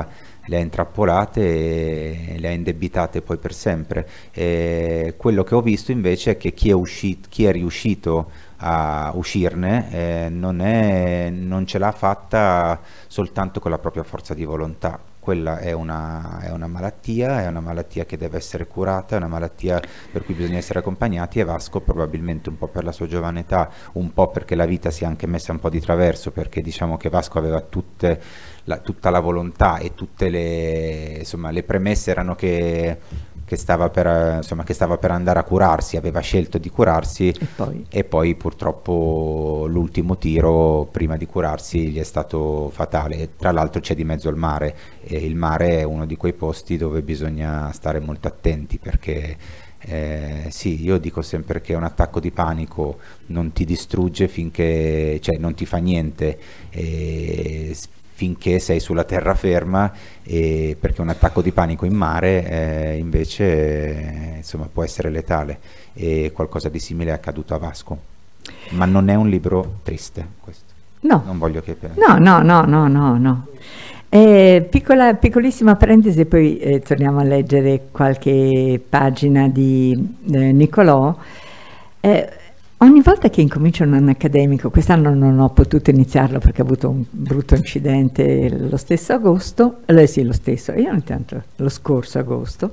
le ha intrappolate e le ha indebitate poi per sempre. Quello che ho visto invece è che chi è riuscito a uscirne non ce l'ha fatta soltanto con la propria forza di volontà. Quella è una malattia che deve essere curata, è una malattia per cui bisogna essere accompagnati, e Vasco probabilmente un po' per la sua giovane età, un po' perché la vita si è anche messa un po' di traverso, perché diciamo che Vasco aveva tutta la volontà e tutte le premesse erano che stava per andare a curarsi, aveva scelto di curarsi e poi purtroppo l'ultimo tiro prima di curarsi gli è stato fatale. Tra l'altro c'è di mezzo il mare, e il mare è uno di quei posti dove bisogna stare molto attenti, perché sì, io dico sempre che un attacco di panico non ti distrugge finché, cioè non ti fa niente finché sei sulla terraferma, perché un attacco di panico in mare invece insomma può essere letale, e qualcosa di simile è accaduto a Vasco. Ma non è un libro triste questo. No. Non voglio che... No. Piccolissima parentesi, poi torniamo a leggere qualche pagina di Niccolò. Ogni volta che incomincio un anno accademico, quest'anno non ho potuto iniziarlo perché ho avuto un brutto incidente lo stesso agosto, lo scorso agosto,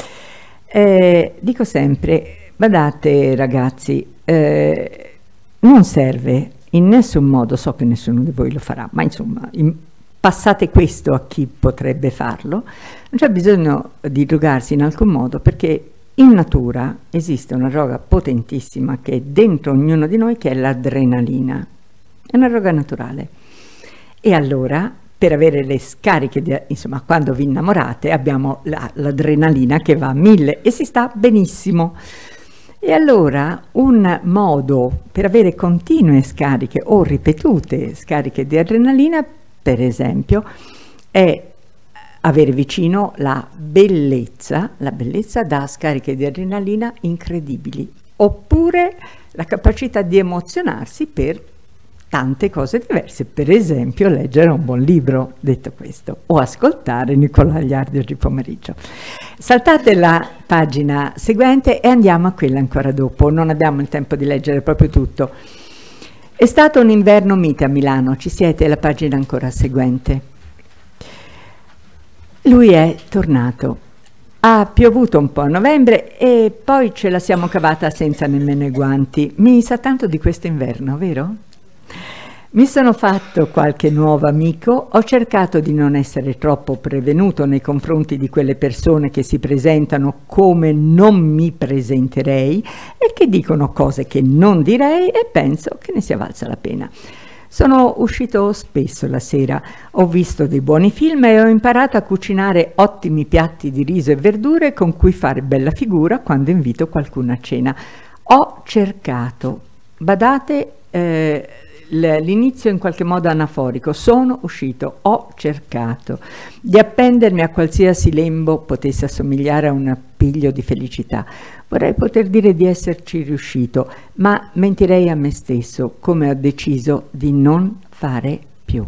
dico sempre, badate ragazzi, non serve in nessun modo, so che nessuno di voi lo farà, ma insomma, passate questo a chi potrebbe farlo, non c'è bisogno di drogarsi in alcun modo, perché in natura esiste una droga potentissima che è dentro ognuno di noi, che è l'adrenalina. È una droga naturale. E allora, per avere le scariche, insomma, quando vi innamorate, abbiamo l'adrenalina che va a 1000 e si sta benissimo. E allora un modo per avere continue scariche o ripetute scariche di adrenalina, per esempio, è avere vicino la bellezza dà scariche di adrenalina incredibili, oppure la capacità di emozionarsi per tante cose diverse, per esempio leggere un buon libro, detto questo, o ascoltare Niccolò Agliardi oggi pomeriggio. Saltate la pagina seguente e andiamo a quella ancora dopo, non abbiamo il tempo di leggere proprio tutto. È stato un inverno mite a Milano, ci siete, la pagina ancora seguente. Lui è tornato, ha piovuto un po' a novembre e poi ce la siamo cavata senza nemmeno i guanti. Mi sa tanto di questo inverno, vero? Mi sono fatto qualche nuovo amico, ho cercato di non essere troppo prevenuto nei confronti di quelle persone che si presentano come non mi presenterei e che dicono cose che non direi, e penso che ne sia valsa la pena. Sono uscito spesso la sera, ho visto dei buoni film e ho imparato a cucinare ottimi piatti di riso e verdure con cui fare bella figura quando invito qualcuno a cena. Ho cercato, badate l'inizio in qualche modo anaforico, sono uscito, ho cercato di appendermi a qualsiasi lembo potesse assomigliare a un appiglio di felicità. Vorrei poter dire di esserci riuscito, ma mentirei a me stesso, come ho deciso di non fare più.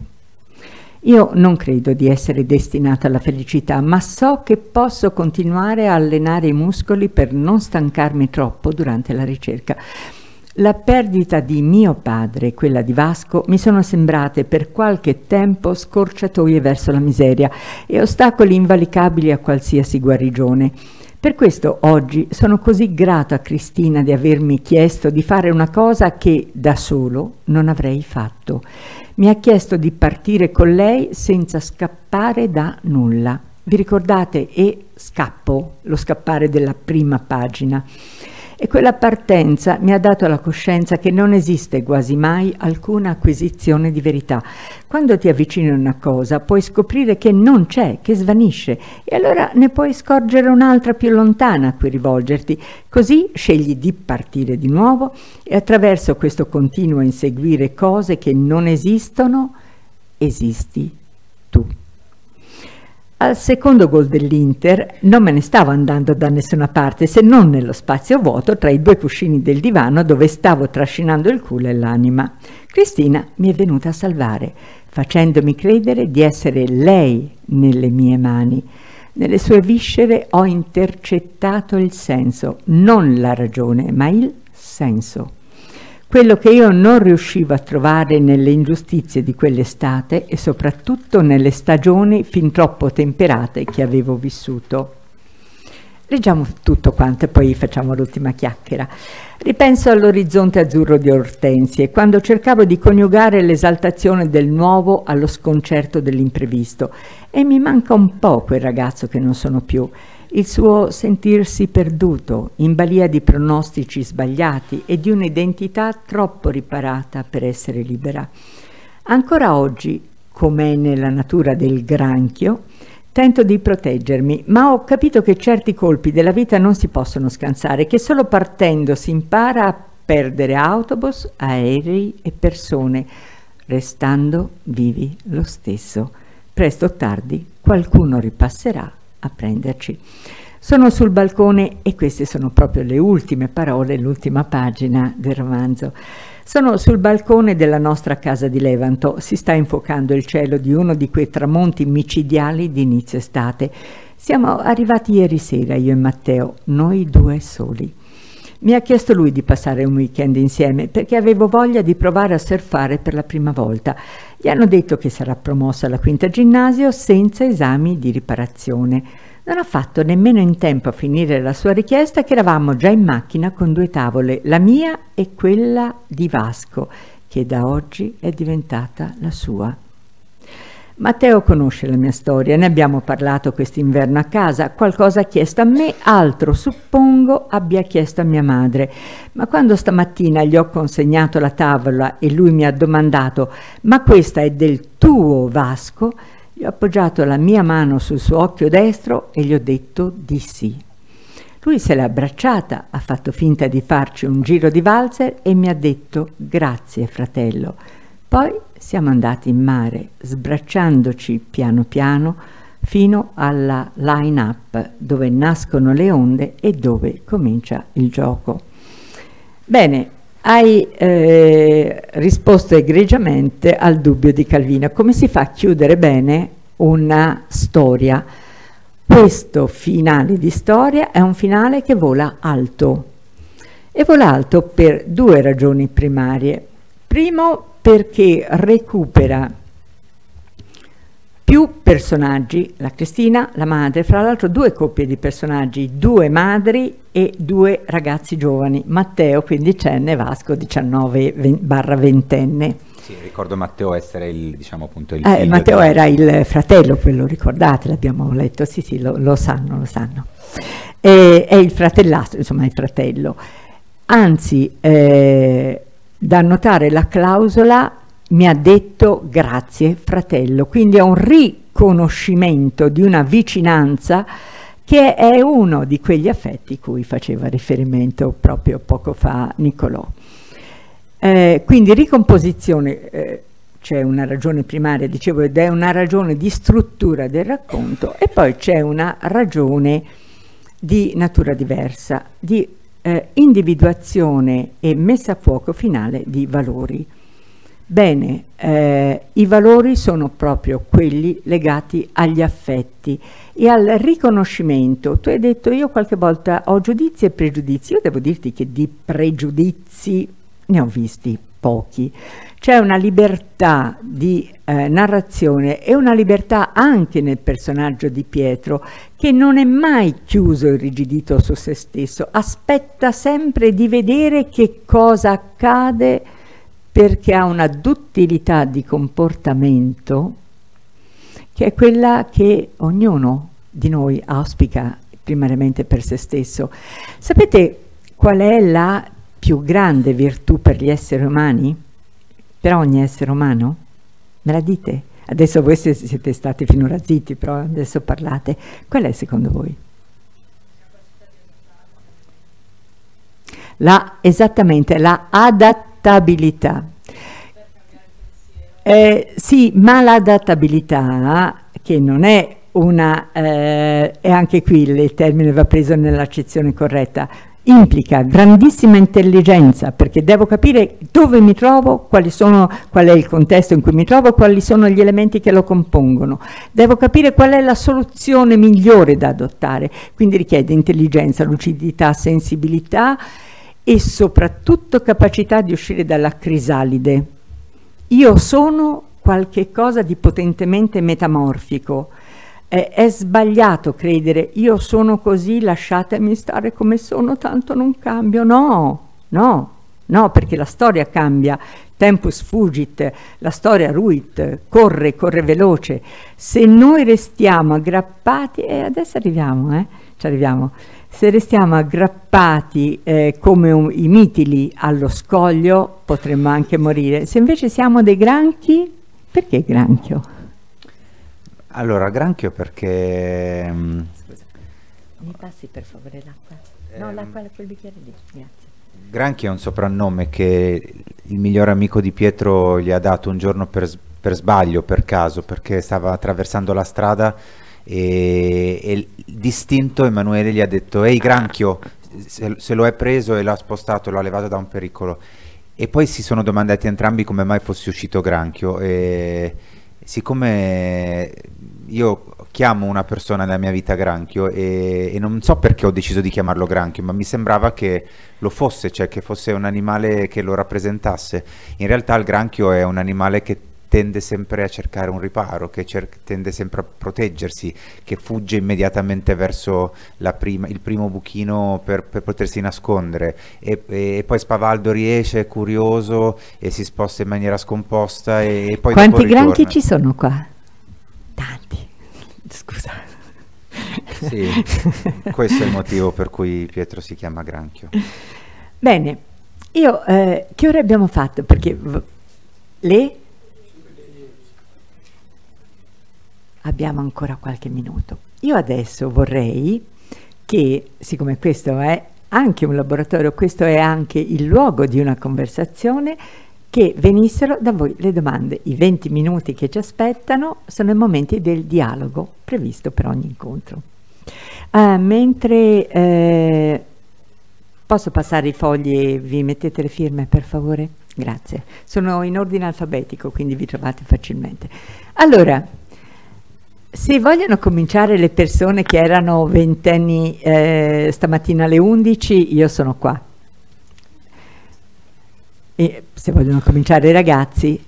Io non credo di essere destinata alla felicità, ma so che posso continuare a allenare i muscoli per non stancarmi troppo durante la ricerca. La perdita di mio padre e quella di Vasco mi sono sembrate per qualche tempo scorciatoie verso la miseria e ostacoli invalicabili a qualsiasi guarigione. Per questo oggi sono così grato a Cristina di avermi chiesto di fare una cosa che da solo non avrei fatto. Mi ha chiesto di partire con lei senza scappare da nulla. Vi ricordate? E scappo, lo scappare della prima pagina. E quella partenza mi ha dato la coscienza che non esiste quasi mai alcuna acquisizione di verità. Quando ti avvicini a una cosa puoi scoprire che non c'è, che svanisce, e allora ne puoi scorgere un'altra più lontana a cui rivolgerti. Così scegli di partire di nuovo e attraverso questo continuo inseguire cose che non esistono, esisti tu. Al secondo gol dell'Inter non me ne stavo andando da nessuna parte, se non nello spazio vuoto tra i due cuscini del divano dove stavo trascinando il culo e l'anima. Cristina mi è venuta a salvare. facendomi credere di essere lei nelle mie mani. Nelle sue viscere ho intercettato il senso, non la ragione, ma il senso. Quello che io non riuscivo a trovare nelle ingiustizie di quell'estate e soprattutto nelle stagioni fin troppo temperate che avevo vissuto. Leggiamo tutto quanto e poi facciamo l'ultima chiacchiera. Ripenso all'orizzonte azzurro di Ortensie, quando cercavo di coniugare l'esaltazione del nuovo allo sconcerto dell'imprevisto, e mi manca un po' quel ragazzo che non sono più, il suo sentirsi perduto, in balia di pronostici sbagliati e di un'identità troppo riparata per essere libera. Ancora oggi, com'è nella natura del granchio, tento di proteggermi, ma ho capito che certi colpi della vita non si possono scansare, che solo partendo si impara a perdere autobus, aerei e persone, restando vivi lo stesso. Presto o tardi qualcuno ripasserà a prenderci. Sono sul balcone e queste sono proprio le ultime parole, l'ultima pagina del romanzo. Sono sul balcone della nostra casa di Levanto, si sta infuocando il cielo di uno di quei tramonti micidiali di inizio estate. Siamo arrivati ieri sera, io e Matteo, noi due soli. Mi ha chiesto lui di passare un weekend insieme perché avevo voglia di provare a surfare per la prima volta. Gli hanno detto che sarà promosso alla quinta ginnasio senza esami di riparazione. Non ha fatto nemmeno in tempo a finire la sua richiesta che eravamo già in macchina con 2 tavole, la mia e quella di Vasco, che da oggi è diventata la sua. Matteo conosce la mia storia, ne abbiamo parlato quest'inverno a casa, qualcosa ha chiesto a me, altro suppongo abbia chiesto a mia madre, ma quando stamattina gli ho consegnato la tavola e lui mi ha domandato «Ma questa è del tuo Vasco?», gli ho appoggiato la mia mano sul suo occhio destro e gli ho detto di sì. Lui se l'è abbracciata, ha fatto finta di farci un giro di valzer e mi ha detto «Grazie, fratello». Poi siamo andati in mare, sbracciandoci piano piano fino alla line-up, dove nascono le onde e dove comincia il gioco. Bene, hai risposto egregiamente al dubbio di Calvino. Come si fa a chiudere bene una storia? Questo finale di storia è un finale che vola alto, e vola alto per 2 ragioni primarie. Primo, perché recupera più personaggi, la Cristina, la madre, fra l'altro 2 coppie di personaggi, 2 madri e 2 ragazzi giovani, Matteo quindicenne, Vasco 19-20enne. Sì, ricordo Matteo essere il, diciamo appunto, il figlio Matteo era il fratello, quello ricordate, l'abbiamo letto, sì, lo sanno. È il fratellastro, insomma il fratello. Anzi, da notare la clausola mi ha detto grazie fratello, quindi è un riconoscimento di una vicinanza che è uno di quegli affetti cui faceva riferimento proprio poco fa Niccolò. Quindi ricomposizione, c'è una ragione primaria, dicevo, ed è una ragione di struttura del racconto, e poi c'è una ragione di natura diversa, di individuazione e messa a fuoco finale di valori. Bene, i valori sono proprio quelli legati agli affetti e al riconoscimento. Tu hai detto io qualche volta ho giudizi e pregiudizi, io devo dirti che di pregiudizi ne ho visti pochi. C'è una libertà di narrazione e una libertà anche nel personaggio di Pietro, che non è mai chiuso e irrigidito su se stesso, aspetta sempre di vedere che cosa accade, perché ha una duttilità di comportamento che è quella che ognuno di noi auspica primariamente per se stesso. Sapete qual è la più grande virtù per gli esseri umani? Per ogni essere umano? Me la dite? Adesso voi siete stati finora zitti, però adesso parlate. Qual è secondo voi? Esattamente, la adattabilità. Sì, ma l'adattabilità, che non è una, e anche qui il termine va preso nell'accezione corretta, implica grandissima intelligenza, perché devo capire dove mi trovo, qual è il contesto in cui mi trovo, quali sono gli elementi che lo compongono. Devo capire qual è la soluzione migliore da adottare, quindi richiede intelligenza, lucidità, sensibilità e soprattutto capacità di uscire dalla crisalide. Io sono qualche cosa di potentemente metamorfico. È sbagliato credere io sono così, lasciatemi stare come sono, tanto non cambio. No, no, no, perché la storia cambia, tempus fugit, la storia ruit, corre, corre veloce. Se noi restiamo aggrappati, e adesso arriviamo, ci arriviamo, se restiamo aggrappati come i mitili allo scoglio, potremmo anche morire. Se invece siamo dei granchi, perché granchio? Allora, granchio perché... Scusa, mi passi per favore l'acqua? No, l'acqua è quel bicchiere lì, grazie. Granchio è un soprannome che il migliore amico di Pietro gli ha dato un giorno per sbaglio, per caso, perché stava attraversando la strada e distinto Emanuele gli ha detto «Ehi Granchio!», se lo è preso e l'ha spostato, l'ha levato da un pericolo. E poi si sono domandati entrambi come mai fosse uscito Granchio, e siccome io chiamo una persona nella mia vita Granchio e non so perché ho deciso di chiamarlo Granchio, ma mi sembrava che lo fosse, cioè che fosse un animale che lo rappresentasse. In realtà il granchio è un animale che tende sempre a cercare un riparo, che tende sempre a proteggersi, che fugge immediatamente verso il primo buchino per potersi nascondere, e poi spavaldo riesce, è curioso e si sposta in maniera scomposta e poi quanti granchi ci sono qua? Tanti, scusa. Sì, questo è il motivo per cui Pietro si chiama Granchio. Bene, io che ore abbiamo fatto? Perché abbiamo ancora qualche minuto. Io adesso vorrei che, siccome questo è anche un laboratorio, questo è anche il luogo di una conversazione, che venissero da voi le domande. I 20 minuti che ci aspettano sono i momenti del dialogo previsto per ogni incontro. Mentre posso passare i fogli e vi mettete le firme, per favore? Grazie. Sono in ordine alfabetico, quindi vi trovate facilmente. Allora, se vogliono cominciare le persone che erano ventenni stamattina alle 11, io sono qua. E se vogliono cominciare i ragazzi...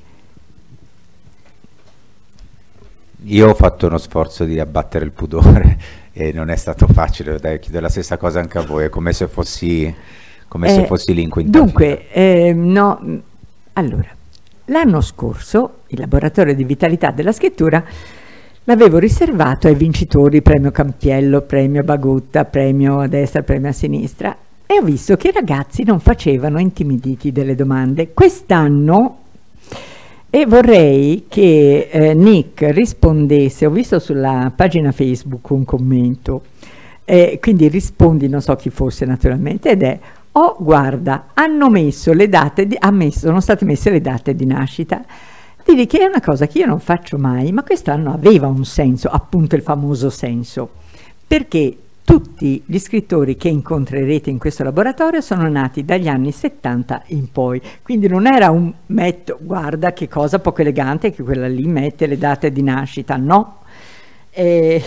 Io ho fatto uno sforzo di abbattere il pudore e non è stato facile, dai, chiedo la stessa cosa anche a voi, è come se fossi lì in quinta dunque, no, allora, l'anno scorso il laboratorio di vitalità della scrittura l'avevo riservato ai vincitori premio Campiello, premio Bagutta, premio a destra, premio a sinistra, e ho visto che i ragazzi non facevano intimiditi delle domande. Quest'anno, e vorrei che Nick rispondesse, ho visto sulla pagina Facebook un commento, quindi rispondi, non so chi fosse naturalmente, ed è: oh guarda, hanno messo le date, sono state messe le date di nascita. Direi che è una cosa che io non faccio mai, ma quest'anno aveva un senso, appunto il famoso senso, perché tutti gli scrittori che incontrerete in questo laboratorio sono nati dagli anni 70 in poi, quindi non era un guarda che cosa poco elegante che quella lì mette le date di nascita, no. E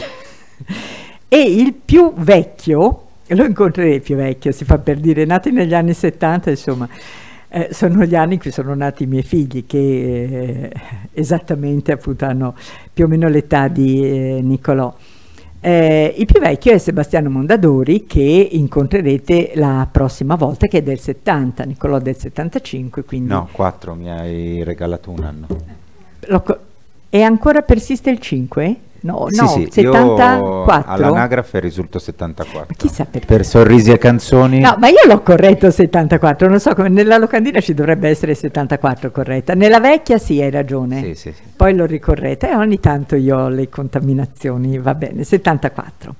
il più vecchio, lo incontrerete più vecchio, si fa per dire, nati negli anni 70, insomma, sono gli anni in cui sono nati i miei figli, che esattamente appunto hanno più o meno l'età di Niccolò. Il più vecchio è Sebastiano Mondadori, che incontrerete la prossima volta, che è del 70, Niccolò del 75, quindi... No, 4, mi hai regalato un anno. E ancora persiste il 5? No, sì, no, sì, 74. All'anagrafe risulto 74. Ma chissà perché. Per sorrisi e canzoni. No, ma io l'ho corretto 74, non so come, nella locandina ci dovrebbe essere 74 corretta. Nella vecchia sì, hai ragione. Sì, sì, sì. Poi l'ho ricorretta e ogni tanto io ho le contaminazioni, va bene, 74.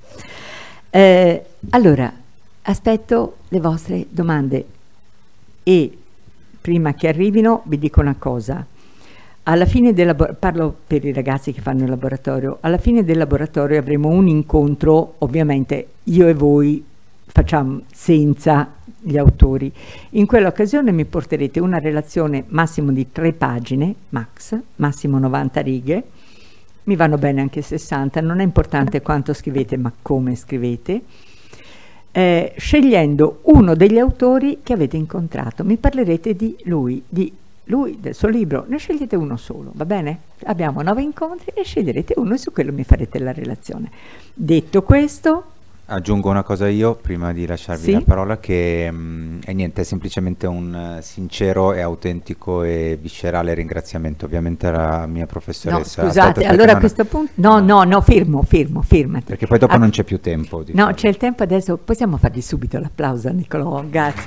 Allora, aspetto le vostre domande e prima che arrivino vi dico una cosa. Alla fine parlo per i ragazzi che fanno il laboratorio, alla fine del laboratorio avremo un incontro, ovviamente io e voi facciamo senza gli autori. In quell'occasione mi porterete una relazione massimo di 3 pagine, massimo 90 righe, mi vanno bene anche 60, non è importante quanto scrivete ma come scrivete, scegliendo uno degli autori che avete incontrato. Mi parlerete di lui, del suo libro, ne scegliete uno solo, va bene? Abbiamo 9 incontri e sceglierete uno e su quello mi farete la relazione. Detto questo... Aggiungo una cosa io, prima di lasciarvi la parola, che è niente, è semplicemente un sincero e autentico e viscerale ringraziamento, ovviamente alla mia professoressa. No, scusate, allora a questo punto... No, firmati. Perché poi dopo non c'è più tempo. No, c'è il tempo adesso, possiamo fargli subito l'applauso a Nicolò, grazie.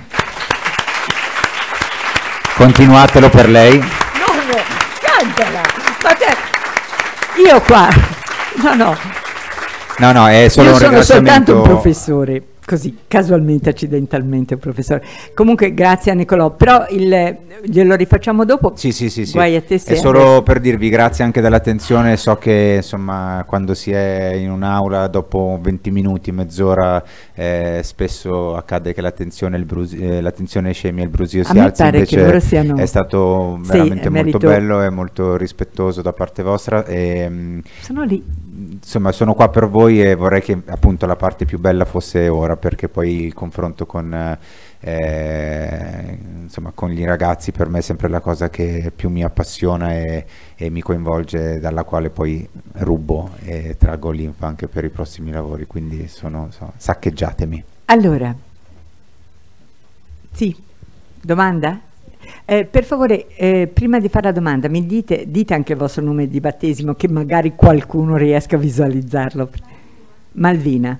Continuatelo per lei. Cantala! Io qua... No, è solo io un sono ringraziamento. Soltanto un professore, così casualmente, accidentalmente un professore. Comunque grazie a Nicolò, però glielo rifacciamo dopo. Sì. Guai a te, è solo per dirvi grazie anche dell'attenzione. So che insomma quando si è in un'aula dopo 20 minuti, mezz'ora, spesso accade che l'attenzione scemi e il brusio si alzi, invece è stato veramente molto bello e molto rispettoso da parte vostra e, sono lì. Insomma, sono qua per voi e vorrei che appunto la parte più bella fosse ora, perché poi il confronto con gli ragazzi per me è sempre la cosa che più mi appassiona e mi coinvolge, dalla quale poi rubo e traggo linfa anche per i prossimi lavori, quindi saccheggiatemi. Allora, sì, domanda? Per favore, prima di fare la domanda, mi dite anche il vostro nome di battesimo, che magari qualcuno riesca a visualizzarlo. Malvina.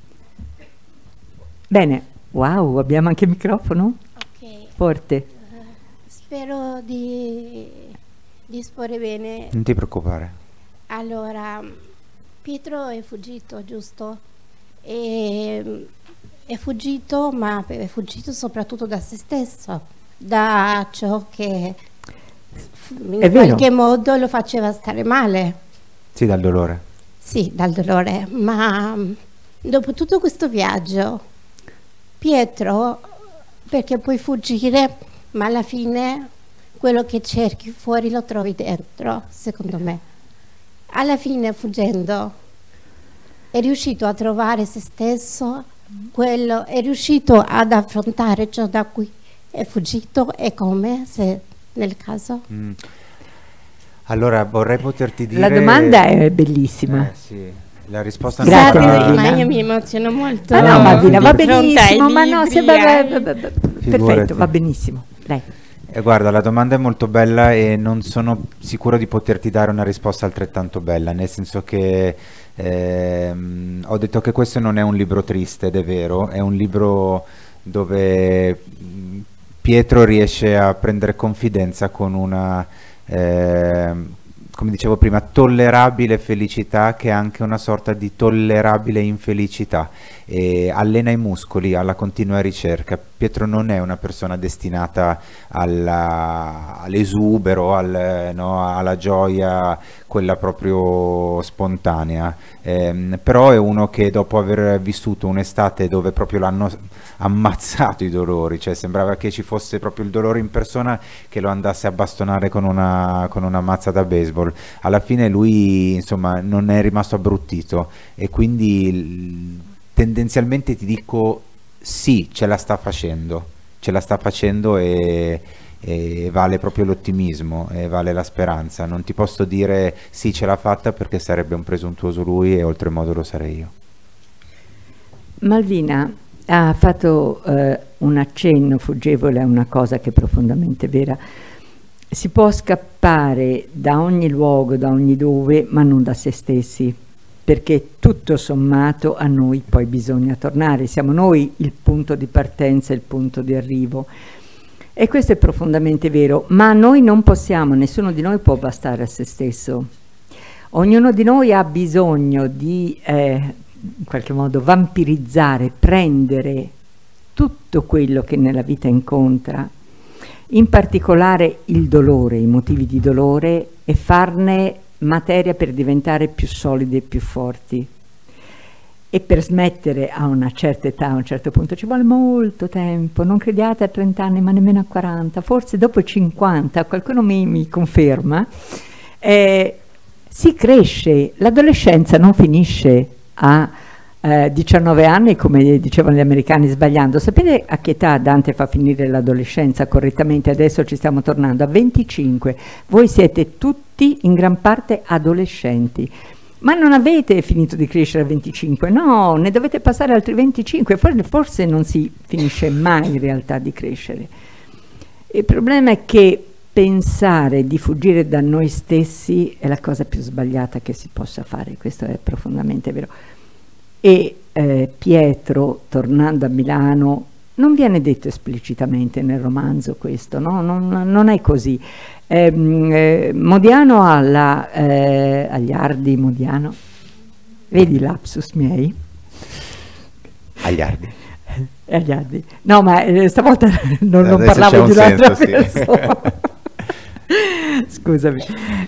Bene, wow, abbiamo anche il microfono? Ok. Forte. Spero di disporre bene. Non ti preoccupare. Allora, Pietro è fuggito, giusto? È fuggito, ma è fuggito soprattutto da se stesso, da ciò che in qualche modo lo faceva stare male. Sì, dal dolore. Sì, dal dolore, ma dopo tutto questo viaggio, Pietro, perché puoi fuggire, ma alla fine quello che cerchi fuori lo trovi dentro, secondo me. Alla fine, fuggendo, è riuscito a trovare se stesso, è riuscito ad affrontare ciò da cui è fuggito e come, se nel caso? Allora, vorrei poterti dire... La domanda è bellissima. Sì. La risposta Grazie, ma io mi emoziono molto. No, Malvina, va benissimo, ma no, perfetto, va benissimo. Dai. Guarda, la domanda è molto bella e non sono sicuro di poterti dare una risposta altrettanto bella, nel senso che ho detto che questo non è un libro triste, ed è vero, è un libro dove Pietro riesce a prendere confidenza con una, come dicevo prima, tollerabile felicità, che è anche una sorta di tollerabile infelicità, e allena i muscoli alla continua ricerca. Pietro non è una persona destinata all'esubero, alla gioia, quella proprio spontanea, però è uno che, dopo aver vissuto un'estate dove proprio l'hanno ammazzato i dolori, cioè sembrava che ci fosse proprio il dolore in persona che lo andasse a bastonare con una mazza da baseball, alla fine lui insomma non è rimasto abbruttito, e quindi tendenzialmente ti dico sì, ce la sta facendo e vale proprio l'ottimismo e vale la speranza. Non ti posso dire sì, ce l'ha fatta, perché sarebbe un presuntuoso lui e oltremodo lo sarei io. Malvina ha fatto un accenno fuggevole a una cosa che è profondamente vera. Si può scappare da ogni luogo, da ogni dove, ma non da se stessi, perché tutto sommato a noi poi bisogna tornare, siamo noi il punto di partenza, il punto di arrivo, e questo è profondamente vero, ma noi non possiamo, nessuno di noi può bastare a se stesso. Ognuno di noi ha bisogno di in qualche modo vampirizzare, prendere tutto quello che nella vita incontra, in particolare il dolore, i motivi di dolore, e farne materia per diventare più solidi e più forti. e per smettere a una certa età, a un certo punto ci vuole molto tempo, non crediate a 30 anni ma nemmeno a 40, forse dopo i 50, qualcuno mi conferma, si cresce, l'adolescenza non finisce a 19 anni come dicevano gli americani sbagliando. Sapete a che età Dante fa finire l'adolescenza correttamente? Adesso ci stiamo tornando a 25, voi siete tutti in gran parte adolescenti. Ma non avete finito di crescere a 25, no, ne dovete passare altri 25, forse non si finisce mai in realtà di crescere. Il problema è che pensare di fuggire da noi stessi è la cosa più sbagliata che si possa fare, questo è profondamente vero. E Pietro, tornando a Milano, non viene detto esplicitamente nel romanzo questo, no? Non è così. Modiano Agliardi, Modiano, vedi lapsus miei? Agliardi. Agliardi. No, ma stavolta non parlavo di un'altra persona. Scusami.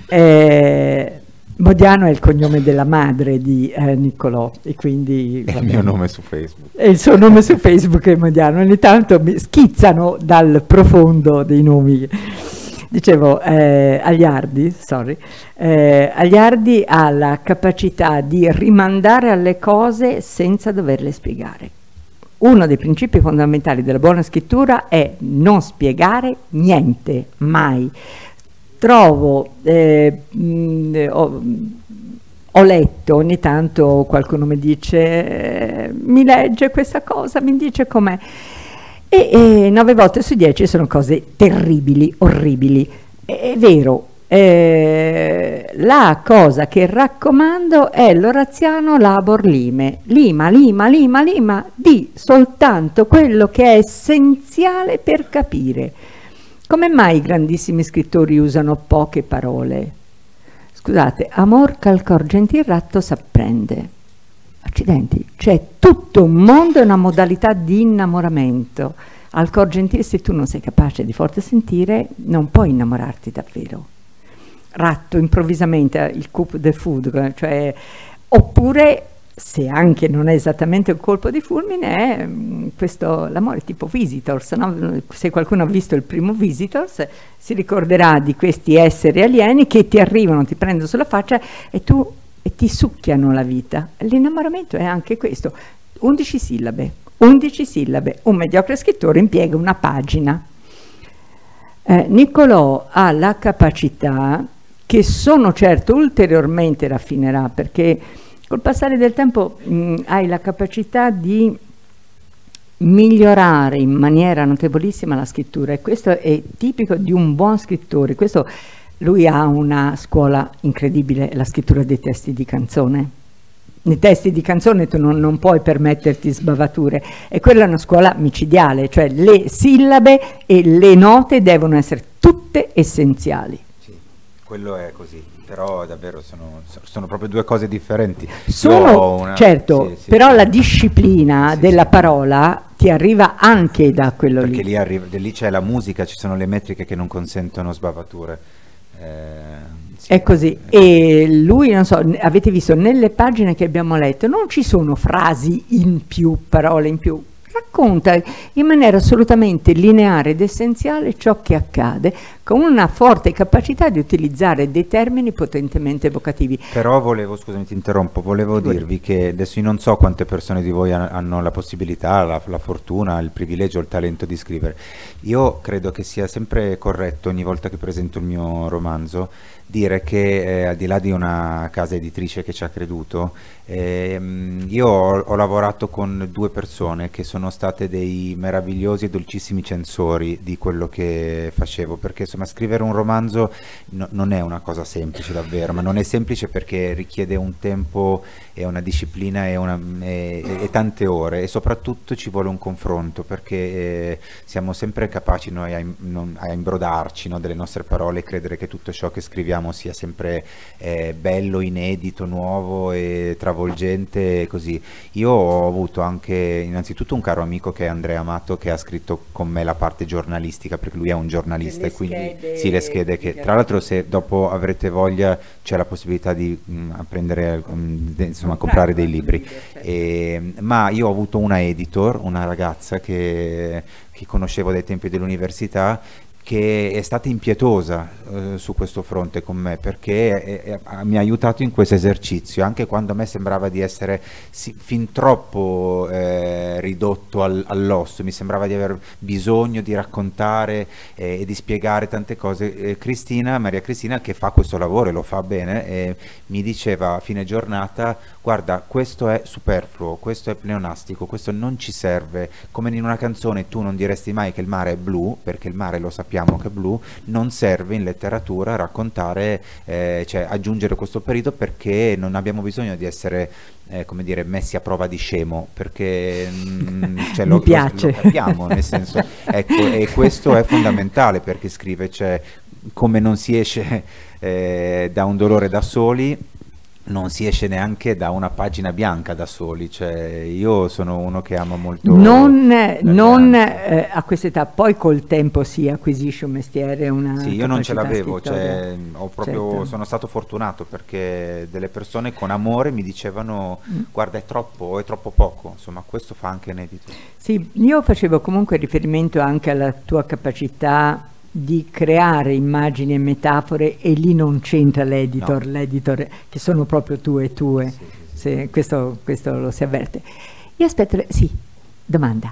Modiano è il cognome della madre di Niccolò e quindi... È il mio nome su Facebook. E il suo nome su Facebook è Modiano. Ogni tanto mi schizzano dal profondo dei nomi. Dicevo, Agliardi ha la capacità di rimandare alle cose senza doverle spiegare. Uno dei principi fondamentali della buona scrittura è non spiegare niente, mai. Trovo, ho letto, ogni tanto qualcuno mi dice, mi legge questa cosa, mi dice com'è. E 9 volte su 10 sono cose terribili, orribili. È vero, la cosa che raccomando è l'oraziano labor lime, lima, di soltanto quello che è essenziale per capire. Come mai i grandissimi scrittori usano poche parole? Scusate, amor ch'al cor gentil ratto s'apprende. Accidenti, c'è tutto un mondo e una modalità di innamoramento. Al cor gentile, se tu non sei capace di forte sentire, non puoi innamorarti davvero. Ratto, improvvisamente, il coup de foudre, cioè, oppure, se anche non è esattamente un colpo di fulmine, è questo, l'amore tipo Visitors, no? Se qualcuno ha visto il primo Visitors, si ricorderà di questi esseri alieni che ti arrivano, ti prendono sulla faccia e ti succhiano la vita. L'innamoramento è anche questo, 11 sillabe, un mediocre scrittore impiega una pagina. Niccolò ha la capacità, che sono certo ulteriormente raffinerà, perché col passare del tempo hai la capacità di migliorare in maniera notevolissima la scrittura, e questo è tipico di un buon scrittore. Questo, lui ha una scuola incredibile, la scrittura dei testi di canzone. Nei testi di canzone tu non puoi permetterti sbavature, e quella è una scuola micidiale, cioè le sillabe e le note devono essere tutte essenziali. Sì, quello è così, però davvero sono proprio due cose differenti. Certo, sì, però la disciplina della parola ti arriva anche da quello lì. Perché lì c'è la musica, ci sono le metriche che non consentono sbavature. Sì, è così, e lui, non so, avete visto nelle pagine che abbiamo letto non ci sono frasi in più, parole in più, racconta in maniera assolutamente lineare ed essenziale ciò che accade, con una forte capacità di utilizzare dei termini potentemente evocativi. Però scusami ti interrompo, volevo dirvi che adesso io non so quante persone di voi hanno la possibilità, la fortuna, il privilegio, il talento di scrivere. Io credo che sia sempre corretto, ogni volta che presento il mio romanzo, dire che al di là di una casa editrice che ci ha creduto, io ho lavorato con 2 persone che sono state dei meravigliosi e dolcissimi censori di quello che facevo, perché insomma scrivere un romanzo non è una cosa semplice davvero, ma non è semplice perché richiede un tempo e una disciplina e tante ore, e soprattutto ci vuole un confronto, perché siamo sempre capaci noi a imbrodarci, no, delle nostre parole, e credere che tutto ciò che scriviamo sia sempre bello, inedito, nuovo e travolgente, così. Io ho avuto anche innanzitutto un caro amico che è Andrea Amato, che ha scritto con me la parte giornalistica, perché lui è un giornalista e quindi sì, le schede che tra l'altro, se dopo avrete voglia c'è la possibilità di prendere, insomma, comprare dei libri. Ma io ho avuto una editor, una ragazza che conoscevo dai tempi dell'università, che è stata impietosa su questo fronte con me, perché mi ha aiutato in questo esercizio, anche quando a me sembrava di essere fin troppo ridotto all'osso, mi sembrava di aver bisogno di raccontare e di spiegare tante cose. Maria Cristina, che fa questo lavoro e lo fa bene, mi diceva a fine giornata: guarda, questo è superfluo, questo è pleonastico, questo non ci serve, come in una canzone tu non diresti mai che il mare è blu, perché il mare lo sappiamo che è blu, non serve in letteratura raccontare, cioè aggiungere questo periodo, perché non abbiamo bisogno di essere come dire, messi a prova di scemo, perché cioè, Mi piace. lo capiamo, nel senso, ecco, e questo è fondamentale per chi scrive, cioè come non si esce da un dolore da soli, non si esce neanche da una pagina bianca da soli. Cioè, io sono uno che ama molto non a questa età, poi col tempo si acquisisce un mestiere, una sì, io non ce capacità l'avevo, cioè, ho proprio, certo. sono stato fortunato, perché delle persone con amore mi dicevano: guarda, è troppo poco, insomma, questo fa anche un editore. Sì, io facevo comunque riferimento anche alla tua capacità di creare immagini e metafore, e lì non c'entra l'editor, No. l'editor che sono proprio tue. Sì, questo lo si avverte. Io aspetto, sì, domanda.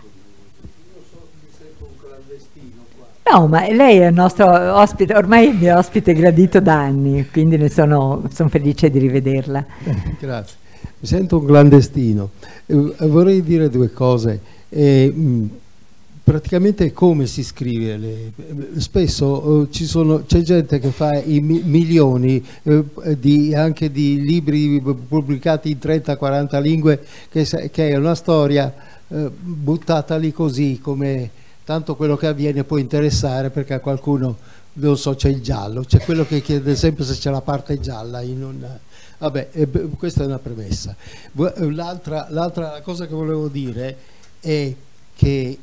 Mi sento un clandestino qua. No, ma lei è il nostro ospite, ormai è il mio ospite gradito da anni, quindi ne sono felice di rivederla. Grazie. Mi sento un clandestino. Vorrei dire due cose. Praticamente come si scrive? Spesso c'è gente che fa i milioni anche di libri pubblicati in 30-40 lingue, che è una storia buttata lì così, come tanto quello che avviene può interessare, perché a qualcuno, non so, c'è il giallo, c'è quello che chiede sempre se c'è la parte gialla in un... Vabbè, questa è una premessa. L'altra cosa che volevo dire è che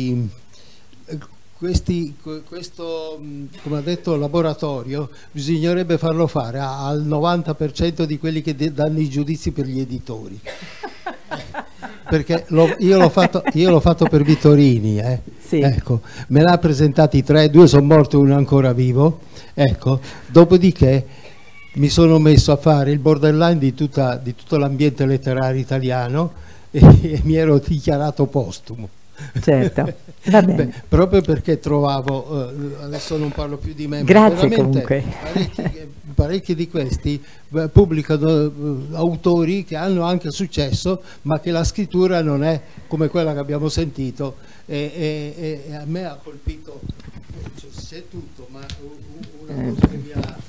questo, come ha detto, laboratorio bisognerebbe farlo fare al 90% di quelli che danno i giudizi per gli editori. Perché io l'ho fatto per Vittorini, Sì. Ecco, me l'ha presentati 3, 2 sono morti, uno è ancora vivo, ecco. Dopodiché mi sono messo a fare il borderline di tutto l'ambiente letterario italiano e mi ero dichiarato postumo. Certo, va bene. Beh, proprio perché trovavo, adesso non parlo più di me, Grazie ma comunque. parecchi di questi pubblicano autori che hanno anche successo, ma che la scrittura non è come quella che abbiamo sentito, e a me ha colpito, cioè, c'è tutto, ma una cosa che mi ha...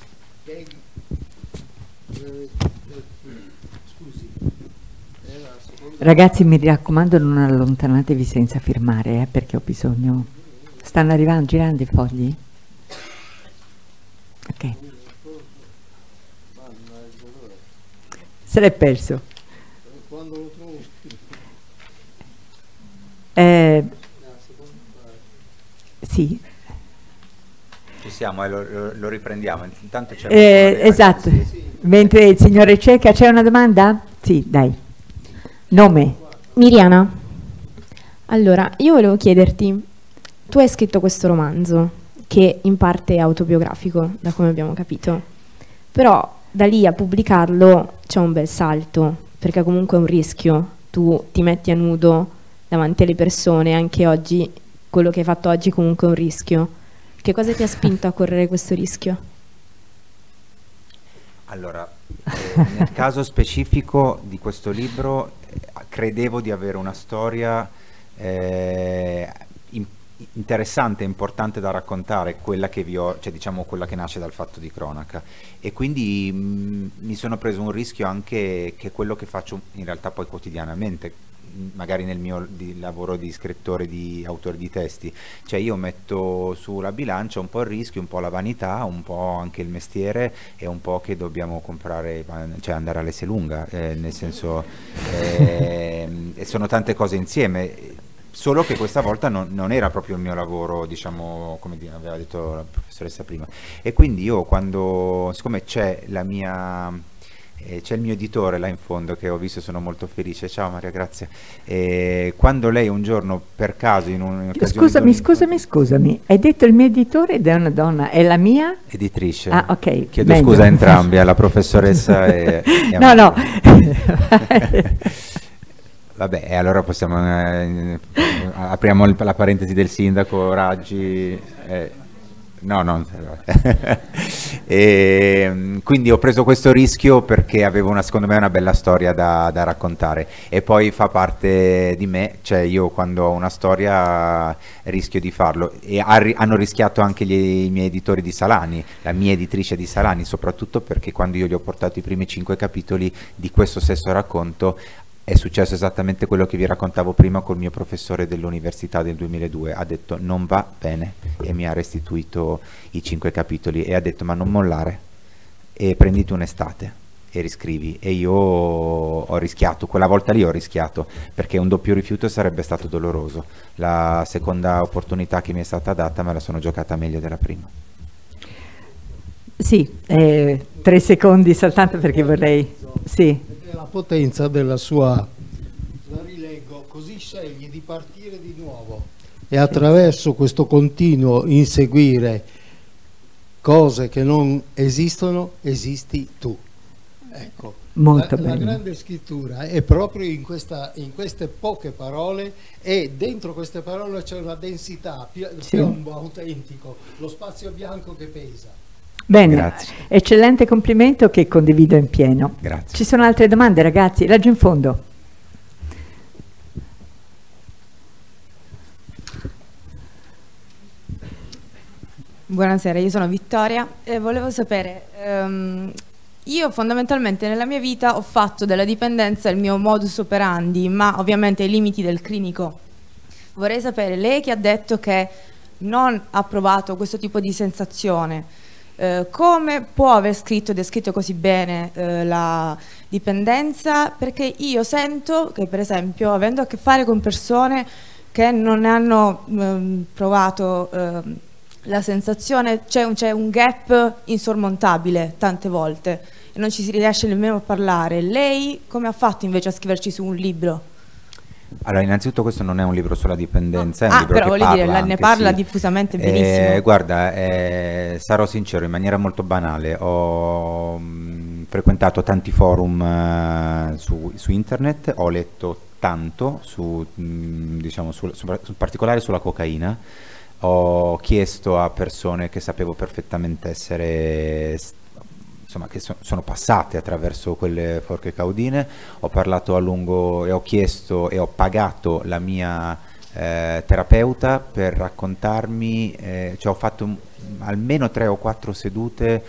scusi. Ragazzi, mi raccomando, non allontanatevi senza firmare, perché ho bisogno. Stanno girando i fogli? Ok. Se l'è perso. Quando lo trovo... Sì. Ci siamo, lo riprendiamo. Intanto c'è Esatto. Mentre il signore cerca, c'è una domanda? Sì, dai. Nome? Miriana, allora io volevo chiederti, tu hai scritto questo romanzo che in parte è autobiografico, da come abbiamo capito, però da lì a pubblicarlo c'è un bel salto, perché comunque è un rischio, tu ti metti a nudo davanti alle persone, anche oggi, quello che hai fatto oggi comunque è un rischio. Che cosa ti ha spinto a correre questo rischio? Allora, nel caso specifico di questo libro, credevo di avere una storia interessante e importante da raccontare, quella che cioè diciamo quella che nasce dal fatto di cronaca, e quindi mi sono preso un rischio anche, che quello che faccio in realtà poi quotidianamente, magari nel mio lavoro di scrittore, di autore di testi, cioè io metto sulla bilancia un po' il rischio, un po' la vanità, un po' anche il mestiere, e un po' che dobbiamo comprare, cioè andare all'Esselunga, nel senso, e sono tante cose insieme. Solo che questa volta non era proprio il mio lavoro, diciamo, come aveva detto la professoressa prima. E quindi io siccome c'è il mio editore là in fondo che ho visto, sono molto felice. Ciao Maria, grazie. Quando lei un giorno per caso in un'occasione Scusami, hai detto il mio editore ed è una donna, è la mia editrice. Ah, ok. Chiedo meglio. scusa a entrambi, alla professoressa e a No, no. Vabbè, allora possiamo apriamo la parentesi del sindaco Raggi. No. Quindi ho preso questo rischio perché avevo secondo me una bella storia da raccontare, e poi fa parte di me, cioè io quando ho una storia rischio di farlo, e hanno rischiato anche i miei editori di Salani, la mia editrice di Salani, soprattutto perché quando io gli ho portato i primi 5 capitoli di questo stesso racconto è successo esattamente quello che vi raccontavo prima col mio professore dell'università del 2002. Ha detto non va bene e mi ha restituito i 5 capitoli e ha detto ma non mollare e prenditi un'estate e riscrivi. E io ho rischiato, quella volta lì ho rischiato, perché un doppio rifiuto sarebbe stato doloroso. La seconda opportunità che mi è stata data me la sono giocata meglio della prima. Sì, 3 secondi soltanto perché vorrei... Sì. La potenza della sua, la rileggo, così scegli di partire di nuovo e attraverso questo continuo inseguire cose che non esistono, esisti tu. Ecco, Molto la grande scrittura è proprio in queste poche parole, e dentro queste parole c'è una densità, piombo autentico, lo spazio bianco che pesa. Bene, grazie. Eccellente complimento che condivido in pieno. Grazie. Ci sono altre domande, ragazzi? Laggiù in fondo. Buonasera, io sono Vittoria e volevo sapere, io fondamentalmente nella mia vita ho fatto della dipendenza il mio modus operandi, ma ovviamente ai limiti del clinico. Vorrei sapere, lei che ha detto che non ha provato questo tipo di sensazione, come può aver scritto e descritto così bene la dipendenza? Perché io sento che, per esempio, avendo a che fare con persone che non hanno provato la sensazione, c'è un gap insormontabile tante volte e non ci si riesce nemmeno a parlare. Lei come ha fatto invece a scriverci su un libro? Allora, innanzitutto questo non è un libro sulla dipendenza, è un libro però che voglio dire, parla ne anche, parla sì. diffusamente benissimo. Guarda, sarò sincero, in maniera molto banale, ho frequentato tanti forum su internet, ho letto tanto, diciamo, in particolare sulla cocaina, ho chiesto a persone che sapevo perfettamente essere... insomma, che sono passate attraverso quelle forche caudine, ho parlato a lungo e ho chiesto e ho pagato la mia terapeuta per raccontarmi, cioè ho fatto almeno 3 o 4 sedute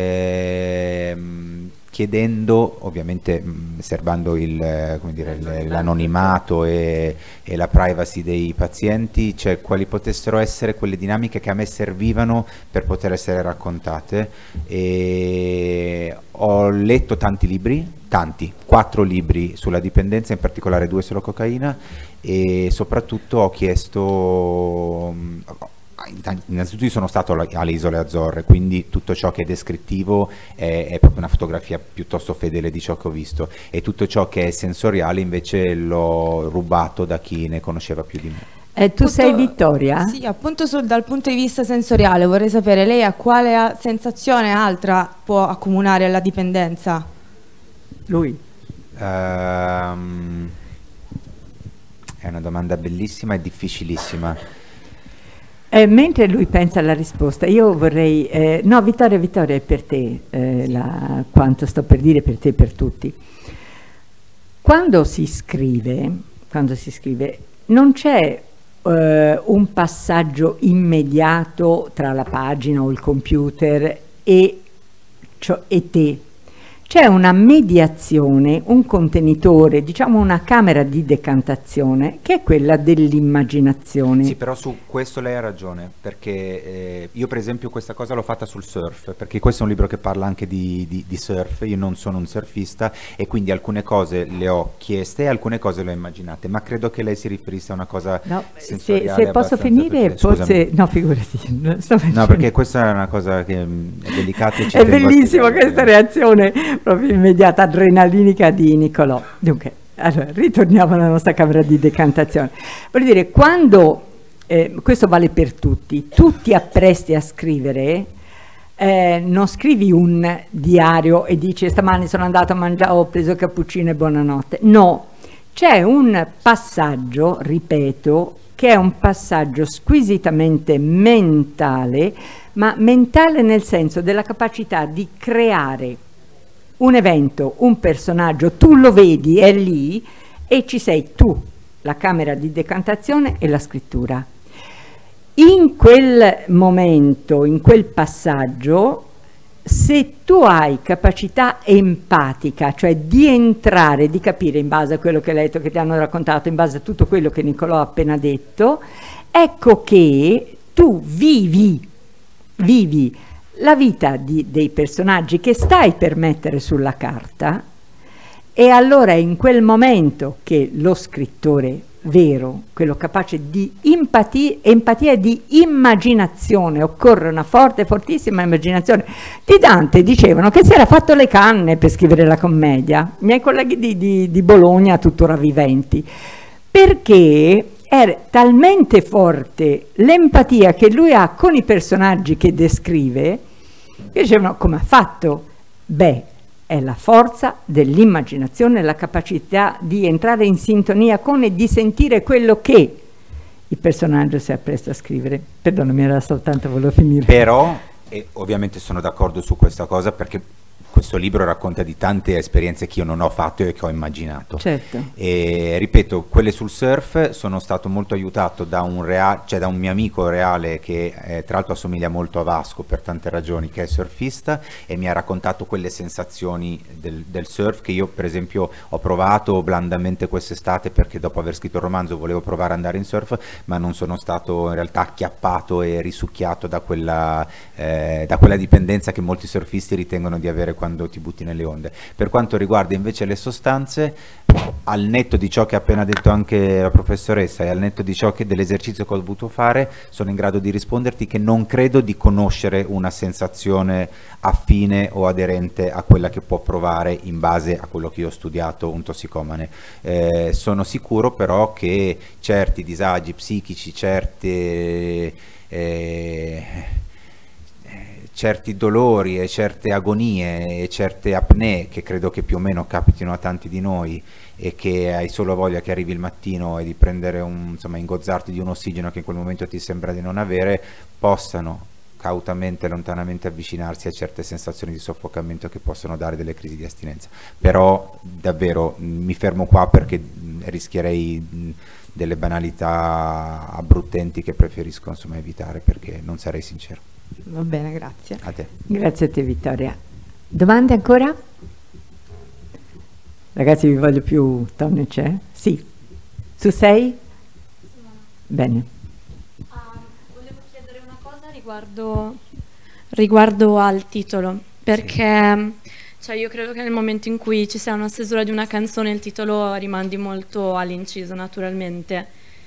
chiedendo, ovviamente serbando l'anonimato e la privacy dei pazienti, cioè quali potessero essere quelle dinamiche che a me servivano per poter essere raccontate. E ho letto tanti libri, 4 libri sulla dipendenza, in particolare 2 sulla cocaina, e soprattutto ho chiesto... Innanzitutto io sono stato alle Isole Azzorre, quindi tutto ciò che è descrittivo è proprio una fotografia piuttosto fedele di ciò che ho visto, e tutto ciò che è sensoriale invece l'ho rubato da chi ne conosceva più di me. Tu sei Vittoria? Sì, appunto dal punto di vista sensoriale vorrei sapere lei a quale sensazione altra può accomunare la dipendenza? Lui? È una domanda bellissima e difficilissima. Mentre lui pensa alla risposta, io vorrei... no, Vittoria, è per te quanto sto per dire, per te e per tutti. Quando si scrive non c'è un passaggio immediato tra la pagina o il computer e te. c'è una mediazione, un contenitore, diciamo una camera di decantazione, che è quella dell'immaginazione. Sì, però su questo lei ha ragione, perché io per esempio questa cosa l'ho fatta sul surf, perché questo è un libro che parla anche di surf, io non sono un surfista e quindi alcune cose le ho chieste e alcune cose le ho immaginate, ma credo che lei si riferisse a una cosa sensoriale. Se posso finire, forse... No, figurati. No, perché questa è una cosa che è delicata e ci è tengo a bellissima spiegare. questa reazione proprio immediata, adrenalinica di Niccolò. Dunque, allora, ritorniamo alla nostra camera di decantazione. Voglio dire, quando, questo vale per tutti, tu ti appresti a scrivere, non scrivi un diario e dici stamani sono andato a mangiare, ho preso cappuccino e buonanotte. No, c'è un passaggio, ripeto, che è un passaggio squisitamente mentale, ma mentale nel senso della capacità di creare un evento, un personaggio, tu lo vedi, è lì, e ci sei tu, la camera di decantazione e la scrittura. In quel momento, in quel passaggio, se tu hai capacità empatica, cioè di entrare, di capire in base a quello che hai letto, che ti hanno raccontato, in base a tutto quello che Niccolò ha appena detto, ecco che tu vivi la vita dei personaggi che stai per mettere sulla carta, e allora è in quel momento che lo scrittore vero, quello capace di empatia e di immaginazione, occorre una fortissima immaginazione. Di Dante dicevano che si era fatto le canne per scrivere la commedia, i miei colleghi di Bologna tuttora viventi, perché è talmente forte l'empatia che lui ha con i personaggi che descrive, che dicevano: come ha fatto? Beh, è la forza dell'immaginazione, la capacità di entrare in sintonia con e di sentire quello che il personaggio si appresta a scrivere. Perdonami, era soltanto, volevo finire. Però, e ovviamente sono d'accordo su questa cosa, perché questo libro racconta di tante esperienze che io non ho fatto e che ho immaginato. Certo. E ripeto, quelle sul surf sono stato molto aiutato da un mio amico reale che tra l'altro assomiglia molto a Vasco per tante ragioni, che è surfista, e mi ha raccontato quelle sensazioni del surf che io per esempio ho provato blandamente quest'estate, perché dopo aver scritto il romanzo volevo provare ad andare in surf, ma non sono stato in realtà acchiappato e risucchiato da quella dipendenza che molti surfisti ritengono di avere quando ti butti nelle onde. Per quanto riguarda invece le sostanze, al netto di ciò che ha appena detto anche la professoressa e al netto di ciò che dell'esercizio che ho dovuto fare, sono in grado di risponderti che non credo di conoscere una sensazione affine o aderente a quella che può provare, in base a quello che io ho studiato, un tossicomane. Sono sicuro però che certi disagi psichici, certi dolori e certe agonie e certe apnee, che credo che più o meno capitino a tanti di noi, e che hai solo voglia che arrivi il mattino e di prendere ingozzarti di un ossigeno che in quel momento ti sembra di non avere, possano cautamente, lontanamente avvicinarsi a certe sensazioni di soffocamento che possono dare delle crisi di astinenza. Però davvero mi fermo qua, perché rischierei delle banalità abbruttenti che preferisco evitare, perché non sarei sincero. Va bene, grazie. A te. Grazie a te, Vittoria. Domande ancora? Ragazzi, vi voglio più. Tony c'è? Sì. Tu sei? Bene. Volevo chiedere una cosa riguardo al titolo, perché io credo che nel momento in cui ci sia una stesura di una canzone il titolo rimandi molto all'inciso, naturalmente,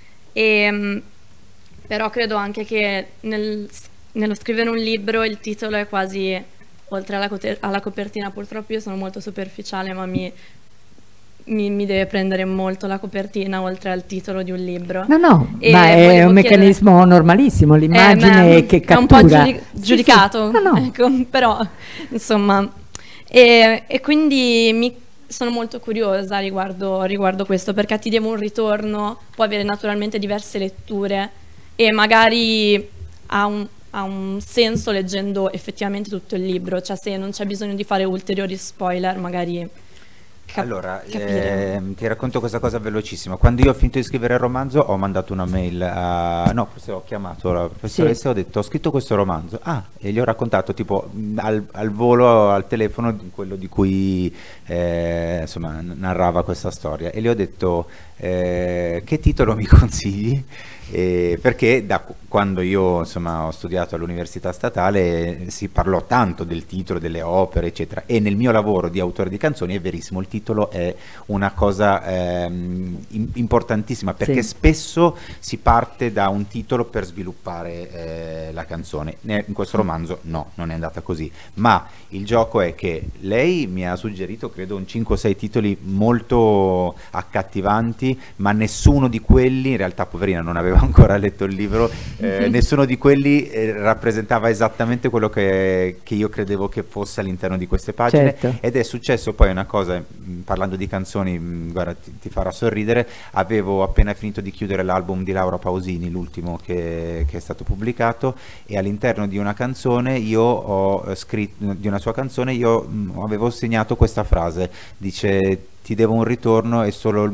però credo anche che nello scrivere un libro il titolo è quasi, oltre alla copertina. Purtroppo io sono molto superficiale, ma mi deve prendere molto la copertina oltre al titolo di un libro. No, ma è un meccanismo normalissimo, l'immagine che cattura. È un po' giudicato, sì. No. Ecco, però insomma, e quindi sono molto curiosa riguardo questo, perché ti devo un ritorno, può avere naturalmente diverse letture e magari ha un senso leggendo effettivamente tutto il libro, se non c'è bisogno di fare ulteriori spoiler, magari Allora, capire. ti racconto questa cosa velocissima. Quando io ho finito di scrivere il romanzo ho mandato una mail no, forse ho chiamato la professoressa e ho detto ho scritto questo romanzo. E gli ho raccontato tipo al volo, al telefono, quello di cui insomma narrava questa storia, e gli ho detto che titolo mi consigli? Perché da quando io insomma ho studiato all'università statale si parlò tanto del titolo delle opere eccetera, e nel mio lavoro di autore di canzoni è verissimo, il titolo è una cosa importantissima, perché spesso si parte da un titolo per sviluppare la canzone. In questo romanzo no, non è andata così, ma il gioco è che lei mi ha suggerito credo un 5 o 6 titoli molto accattivanti, ma nessuno di quelli, in realtà poverina non aveva ancora letto il libro, nessuno di quelli rappresentava esattamente quello che io credevo che fosse all'interno di queste pagine. Certo. Ed è successo poi una cosa, parlando di canzoni, guarda, ti farà sorridere, avevo appena finito di chiudere l'album di Laura Pausini, l'ultimo che è stato pubblicato, e all'interno di una canzone io ho scritto, di una sua canzone io avevo segnato questa frase, dice ti devo un ritorno, è solo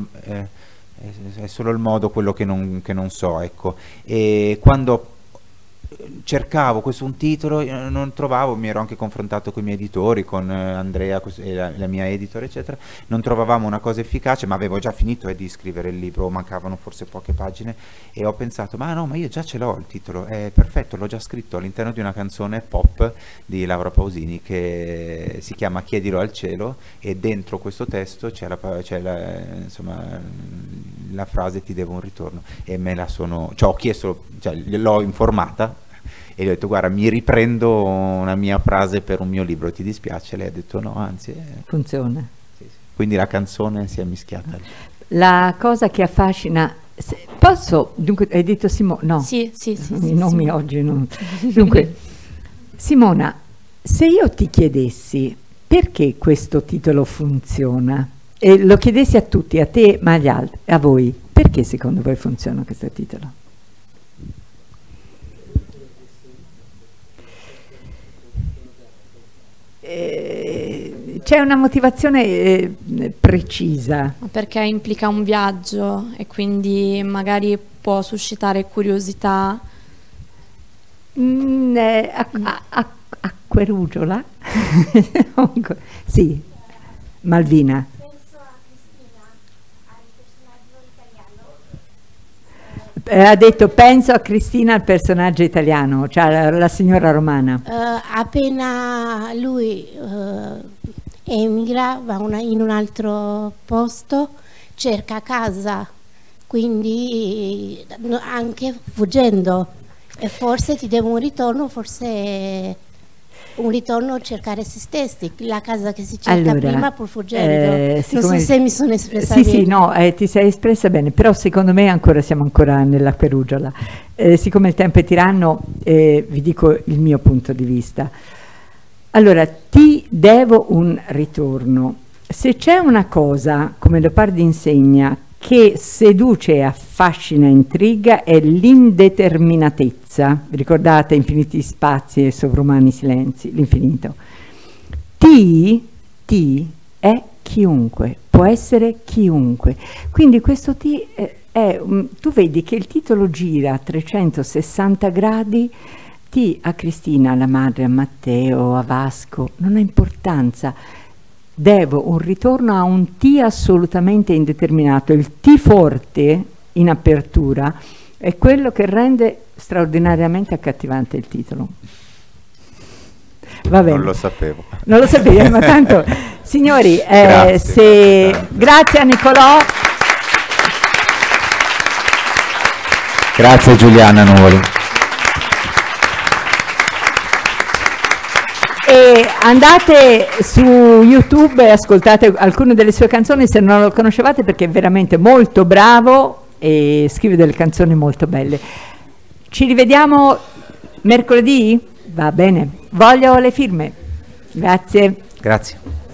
il modo quello che non so, ecco. E quando cercavo un titolo non trovavo, mi ero anche confrontato con i miei editori, con Andrea e la mia editor eccetera, non trovavamo una cosa efficace, ma avevo già finito di scrivere il libro, mancavano forse poche pagine, e ho pensato ma io già ce l'ho il titolo, è perfetto, l'ho già scritto all'interno di una canzone pop di Laura Pausini che si chiama Chiedilo al cielo, e dentro questo testo c'è insomma la frase ti devo un ritorno, e me la ho chiesto, l'ho informata e gli ho detto guarda mi riprendo una mia frase per un mio libro, ti dispiace? Lei ha detto no, anzi funziona. Sì. Quindi la canzone si è mischiata. La cosa che affascina, posso, dunque hai detto Simona? No, Sì. i nomi oggi non. Dunque Simona, se io ti chiedessi perché questo titolo funziona, e lo chiedessi a tutti, a te ma agli altri, a voi, perché secondo voi funziona questo titolo? C'è una motivazione precisa? Perché implica un viaggio e quindi magari può suscitare curiosità. Acquerugiola? Sì, Malvina. Ha detto penso a Cristina, al personaggio italiano, cioè la signora romana. Appena lui emigra, va in un altro posto, cerca casa, quindi anche fuggendo, e forse ti devo un ritorno, forse un ritorno a cercare se stessi, la casa che si cerca prima pur fuggendo. Non so se mi sono espressa bene. Sì, no, ti sei espressa bene, però secondo me siamo ancora nella perugiola. Siccome il tempo è tiranno, vi dico il mio punto di vista. Allora, ti devo un ritorno. Se c'è una cosa, come Leopardi insegna, che seduce e affascina e intriga, è l'indeterminatezza. Ricordate infiniti spazi e sovrumani silenzi, l'infinito. Ti è chiunque, può essere chiunque. Quindi questo ti tu vedi che il titolo gira a 360 gradi, ti a Cristina, alla madre, a Matteo, a Vasco, non ha importanza. Devo un ritorno a un ti assolutamente indeterminato. Il ti forte in apertura è quello che rende straordinariamente accattivante il titolo. Va bene. Non lo sapevo. Non lo sapevo, ma tanto signori, grazie a Nicolò. Grazie Giuliana Nuvoli. E andate su YouTube e ascoltate alcune delle sue canzoni se non lo conoscevate, perché è veramente molto bravo e scrive delle canzoni molto belle. Ci rivediamo mercoledì? Va bene. Voglio le firme. Grazie. Grazie.